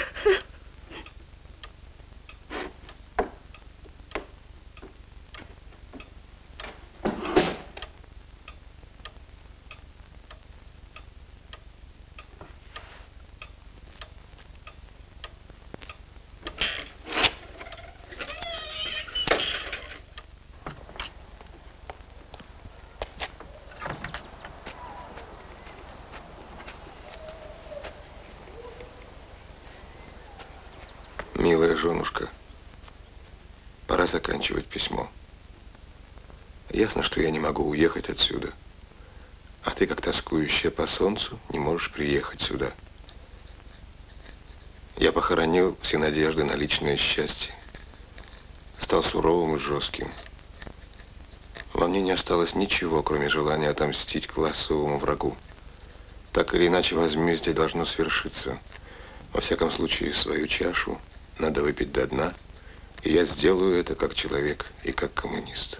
Милая женушка, пора заканчивать письмо. Ясно, что я не могу уехать отсюда, а ты, как тоскующая по солнцу, не можешь приехать сюда. Я похоронил все надежды на личное счастье, стал суровым и жестким. Во мне не осталось ничего, кроме желания отомстить классовому врагу. Так или иначе, возмездие должно свершиться. Во всяком случае, свою чашу надо выпить до дна, и я сделаю это как человек и как коммунист.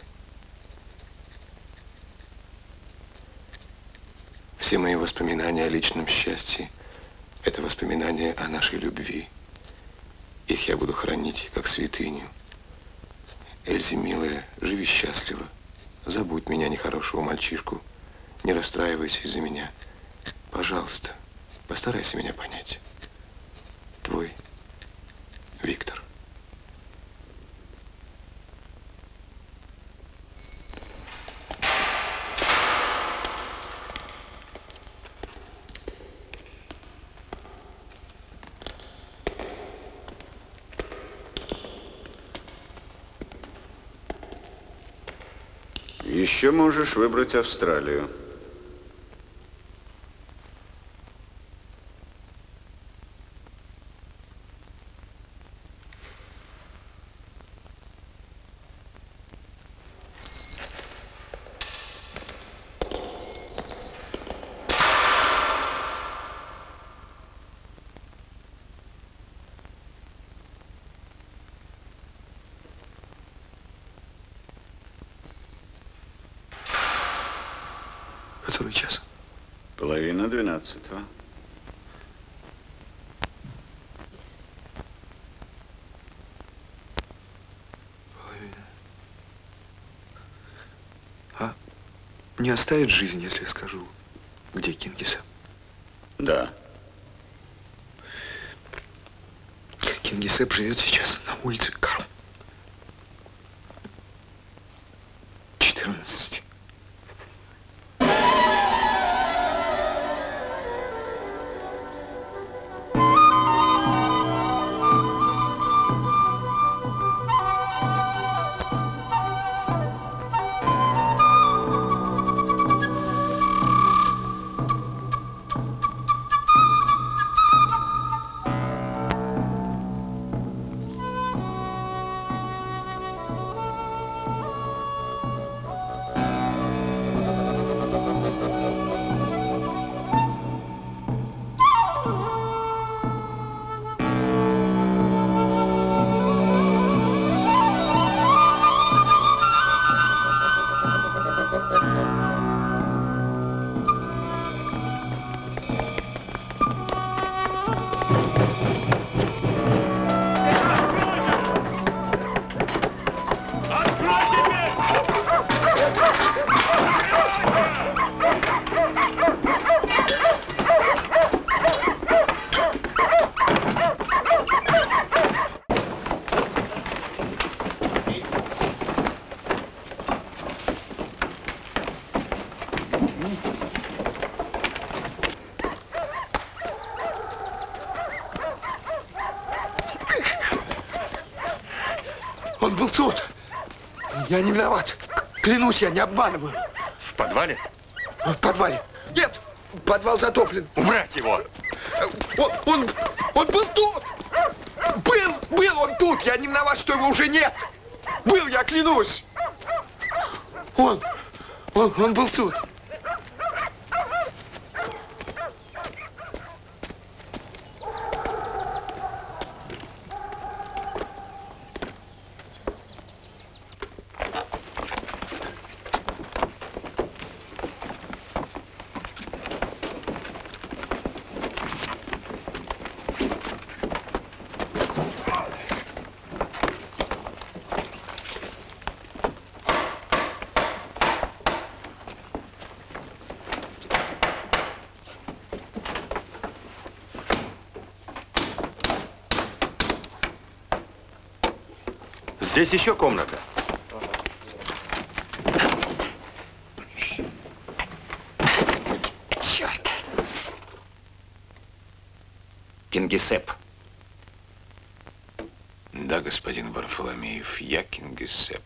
Все мои воспоминания о личном счастье – это воспоминания о нашей любви. Их я буду хранить как святыню. Эльзи, милая, живи счастливо. Забудь меня, нехорошего мальчишку. Не расстраивайся из-за меня. Пожалуйста, постарайся меня понять. Твой Виктор. Еще можешь выбрать Австралию. Который час? 11:30. А не оставит жизнь, если я скажу, где Кингисепп? Да. Кингисепп живет сейчас на улице Карл. 14. Он был тут. Я не виноват. Клянусь, я не обманываю. В подвале? В подвале. Нет, подвал затоплен. Убрать его! Он был тут! Был он тут! Я не виноват, что его уже нет! Был, я клянусь! Он был тут! Здесь еще комната. Черт! Кингисепп. Да, господин Варфоломеев, я Кингисепп.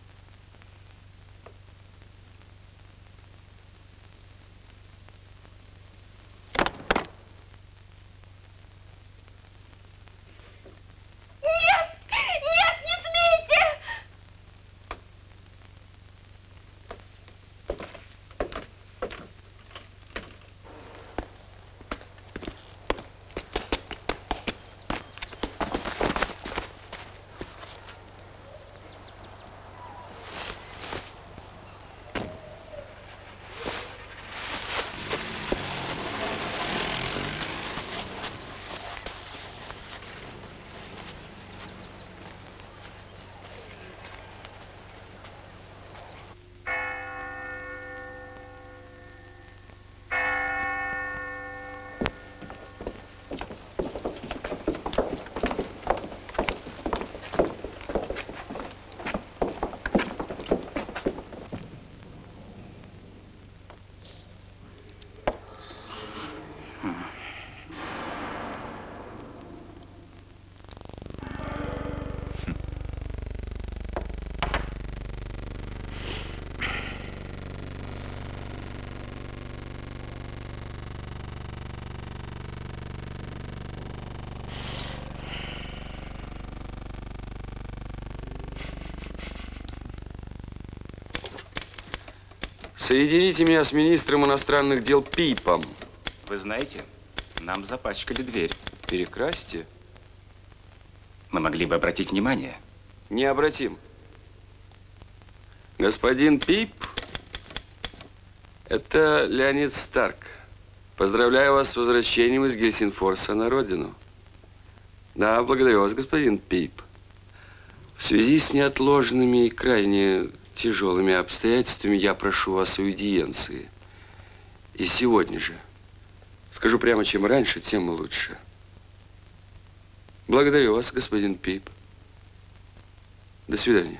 Соедините меня с министром иностранных дел Пипом. Вы знаете, нам запачкали дверь. Перекрасьте. Мы могли бы обратить внимание. Не обратим. Господин Пип, это Леонид Старк. Поздравляю вас с возвращением из Гельсинфорса на родину. Да, благодарю вас, господин Пип. В связи с неотложными и крайне тяжелыми обстоятельствами я прошу вас аудиенции. И сегодня же. Скажу прямо, чем раньше, тем лучше. Благодарю вас, господин Пип. До свидания.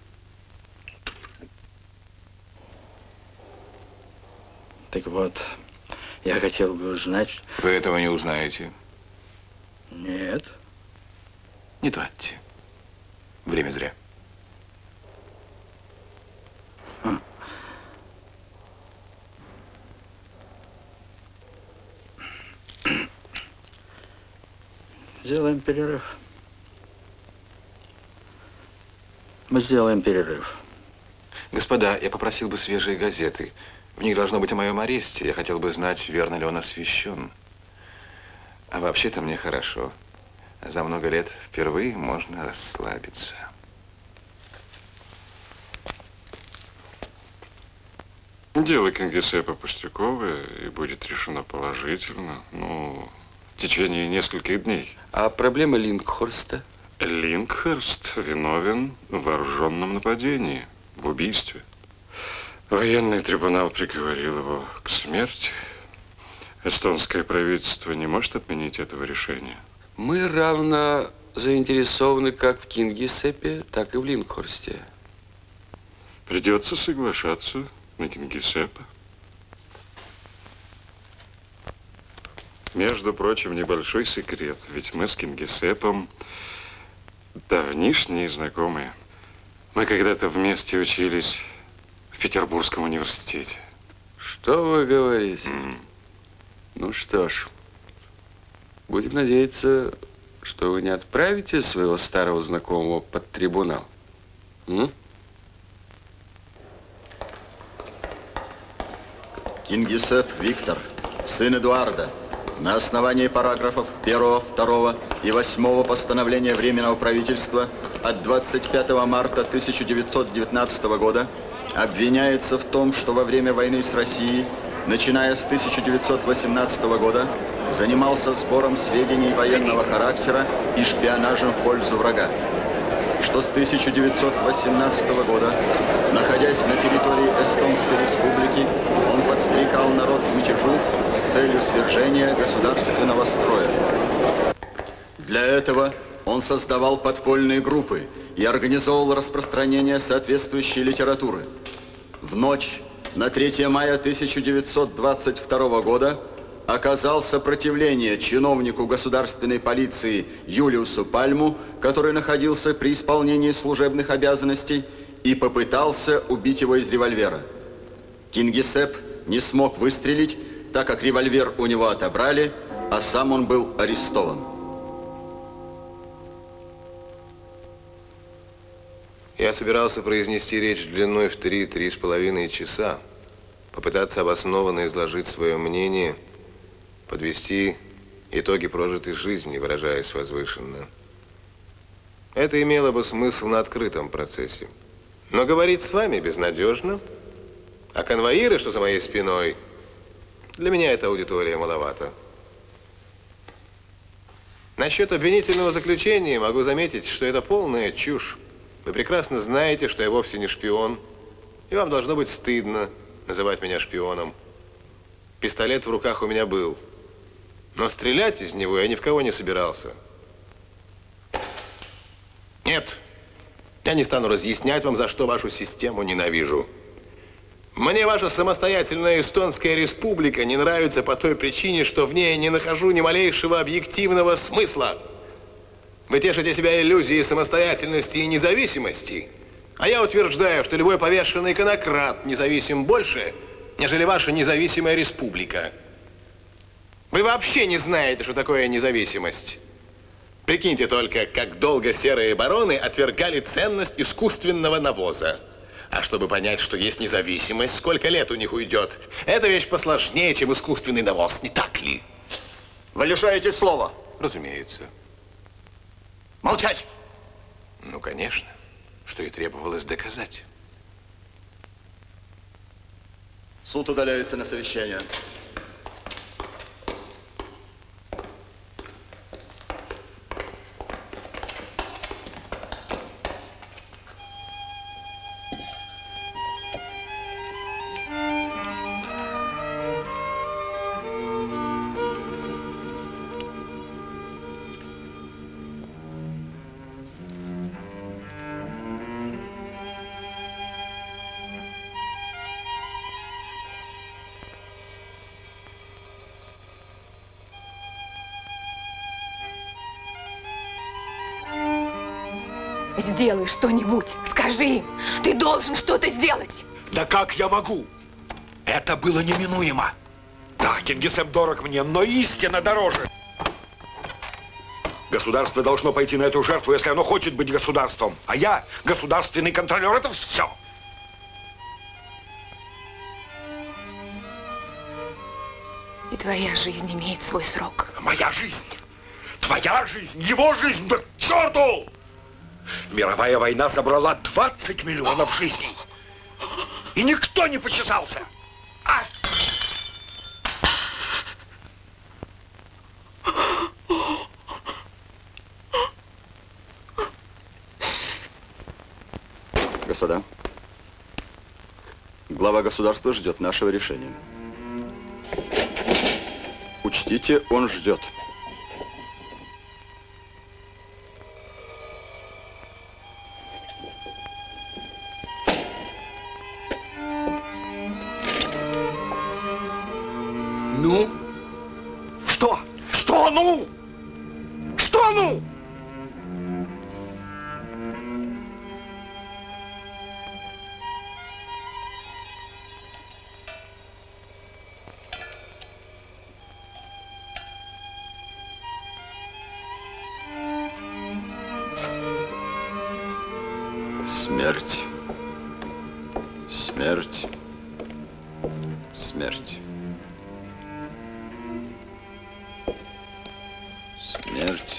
Так вот, я хотел бы узнать... Вы этого не узнаете. Нет. Не тратьте. Время зря. Сделаем перерыв. Мы сделаем перерыв. Господа, я попросил бы свежие газеты. В них должно быть о моем аресте. Я хотел бы знать, верно ли он освещен. А вообще-то мне хорошо. За много лет впервые можно расслабиться. Дело Кингисеппа пустяковое и будет решено положительно, в течение нескольких дней. А проблема Линкхорста? Линкхорст виновен в вооруженном нападении, в убийстве. Военный трибунал приговорил его к смерти. Эстонское правительство не может отменить этого решения. Мы равно заинтересованы как в Кингисеппе, так и в Линкхорсте. Придется соглашаться на Кингисеппа. Между прочим, небольшой секрет, ведь мы с Кингисеппом давнишние знакомые. Мы когда-то вместе учились в Петербургском университете. Что вы говорите? Ну что ж, будем надеяться, что вы не отправите своего старого знакомого под трибунал. Кингисепп Виктор, сын Эдуарда, на основании параграфов 1, 2 и 8 постановления Временного правительства от 25 марта 1919 года обвиняется в том, что во время войны с Россией, начиная с 1918 года, занимался сбором сведений военного характера и шпионажем в пользу врага, что с 1918 года, находясь на территории Эстонской Республики, он подстрекал народ к мятежу с целью свержения государственного строя. Для этого он создавал подпольные группы и организовал распространение соответствующей литературы. В ночь на 3 мая 1922 года оказал сопротивление чиновнику государственной полиции Юлиусу Пальму, который находился при исполнении служебных обязанностей, и попытался убить его из револьвера. Кингисепп не смог выстрелить, так как револьвер у него отобрали, а сам он был арестован. Я собирался произнести речь длиной в 3–3,5 часа, попытаться обоснованно изложить свое мнение, подвести итоги прожитой жизни, выражаясь возвышенно. Это имело бы смысл на открытом процессе. Но говорить с вами безнадежно, а конвоиры, что за моей спиной, для меня эта аудитория маловато. Насчет обвинительного заключения могу заметить, что это полная чушь. Вы прекрасно знаете, что я вовсе не шпион, и вам должно быть стыдно называть меня шпионом. Пистолет в руках у меня был, но стрелять из него я ни в кого не собирался. Нет, я не стану разъяснять вам, за что вашу систему ненавижу. Мне ваша самостоятельная Эстонская Республика не нравится по той причине, что в ней не нахожу ни малейшего объективного смысла. Вы тешите себя иллюзией самостоятельности и независимости, а я утверждаю, что любой повешенный конократ независим больше, нежели ваша независимая республика. Вы вообще не знаете, что такое независимость. Прикиньте только, как долго серые бароны отвергали ценность искусственного навоза. А чтобы понять, что есть независимость, сколько лет у них уйдет, это вещь посложнее, чем искусственный навоз, не так ли? Вы лишаете слова. Разумеется. Молчать! Ну, конечно, что и требовалось доказать. Суд удаляется на совещание. Сделай что-нибудь. Скажи им. Ты должен что-то сделать. Да как я могу? Это было неминуемо. Да, Кингисепп дорог мне, но истина дороже. Государство должно пойти на эту жертву, если оно хочет быть государством. А я государственный контролер. Это все. И твоя жизнь имеет свой срок. Моя жизнь? Твоя жизнь? Его жизнь? Да к черту! Мировая война забрала 20 миллионов жизней. И никто не почесался. Господа, глава государства ждет нашего решения. Учтите, он ждет. Ну? Что? Что ну? Что ну? Смерть. Смерть. Смерть. Смерть.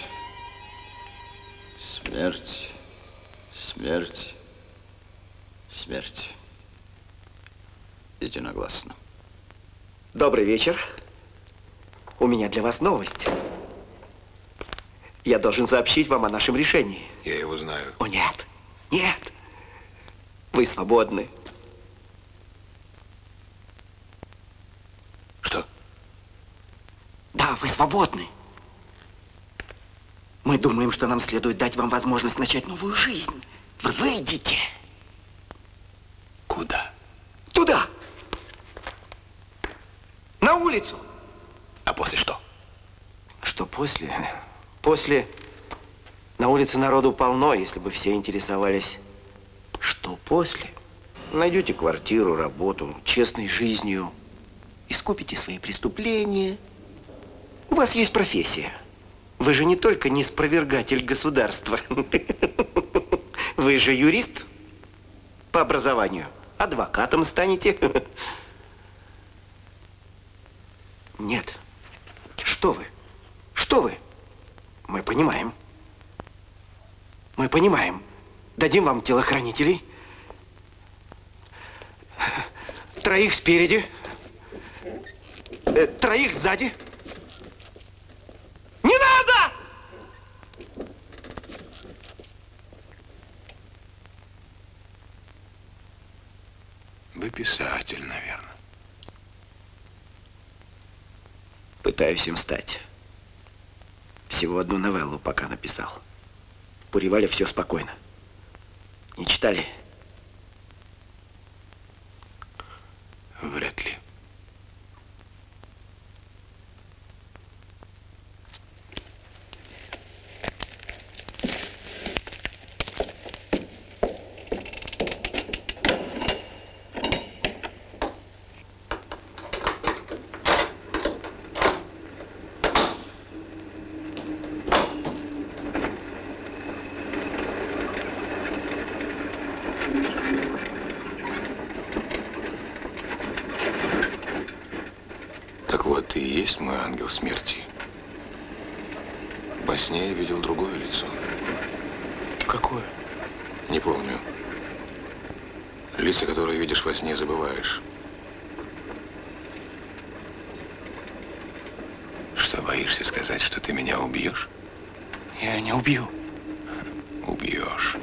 Смерть. Смерть. Смерть. Единогласно. Добрый вечер. У меня для вас новость. Я должен сообщить вам о нашем решении. Я его знаю. О, нет. Нет. Вы свободны. Что? Да, вы свободны. Мы думаем, что нам следует дать вам возможность начать новую жизнь. Вы выйдете. Куда? Туда. На улицу. А после что? Что после? После на улице народу полно, если бы все интересовались, что после. Найдете квартиру, работу, честной жизнью, искупите свои преступления. У вас есть профессия. Вы же не только не спровергатель государства. Вы же юрист по образованию. Адвокатом станете. Нет. Что вы? Что вы? Мы понимаем. Мы понимаем. Дадим вам телохранителей. 3 спереди. 3 сзади. Не надо! Вы писатель, наверное. Пытаюсь им стать. Всего 1 новеллу пока написал. В Буревале все спокойно. Не читали? Вряд ли. Ты и есть мой ангел смерти. Во сне я видел другое лицо. Какое? Не помню. Лица, которые видишь во сне, забываешь. Что, боишься сказать, что ты меня убьешь? Я не убью. Убьешь.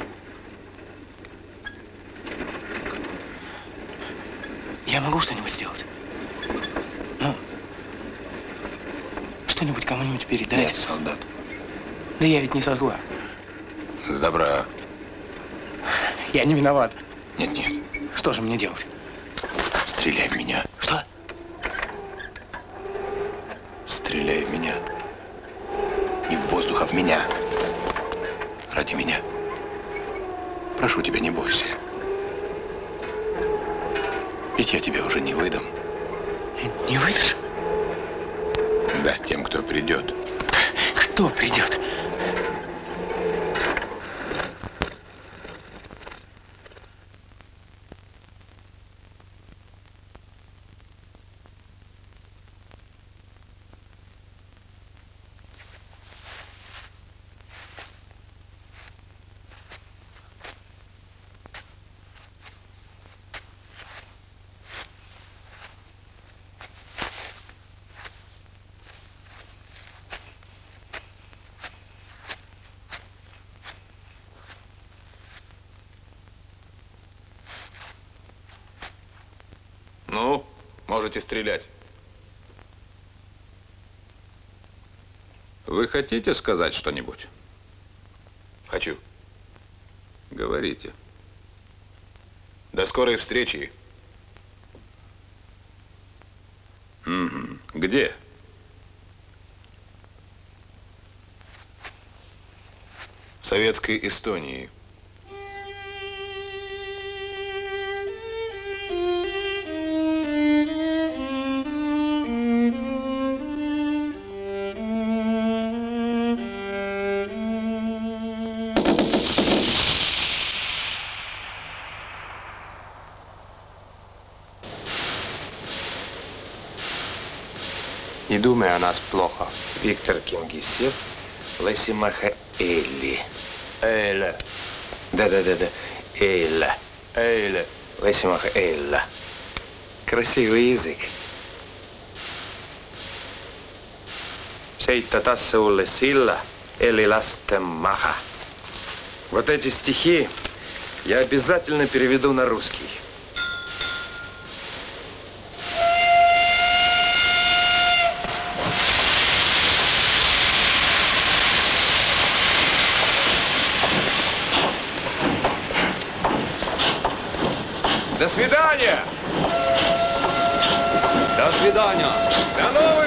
Я могу что-нибудь сделать? Ну, что-нибудь кому-нибудь передать? Нет, солдат. Да я ведь не со зла. С добра. Я не виноват. Нет, нет. Что же мне делать? Стреляй в меня. Что? Стреляй в меня. Не в воздух, а в меня. Ради меня. Прошу тебя, не бойся. Ведь я тебя уже не выдам. Не выдашь? Да, тем, кто придет. Кто придет? Ну, можете стрелять. Вы хотите сказать что-нибудь? Хочу. Говорите. До скорой встречи. Угу. Где? В советской Эстонии. Не думай о нас плохо. Виктор Кингисепп, Лесимаха Элли. Эйле. Да. Элла. Эйле. Лесимаха Элла. Красивый язык. Сеитта тасса улле силла, элли ластем маха. Вот эти стихи я обязательно переведу на русский. До свидания! До свидания! До новых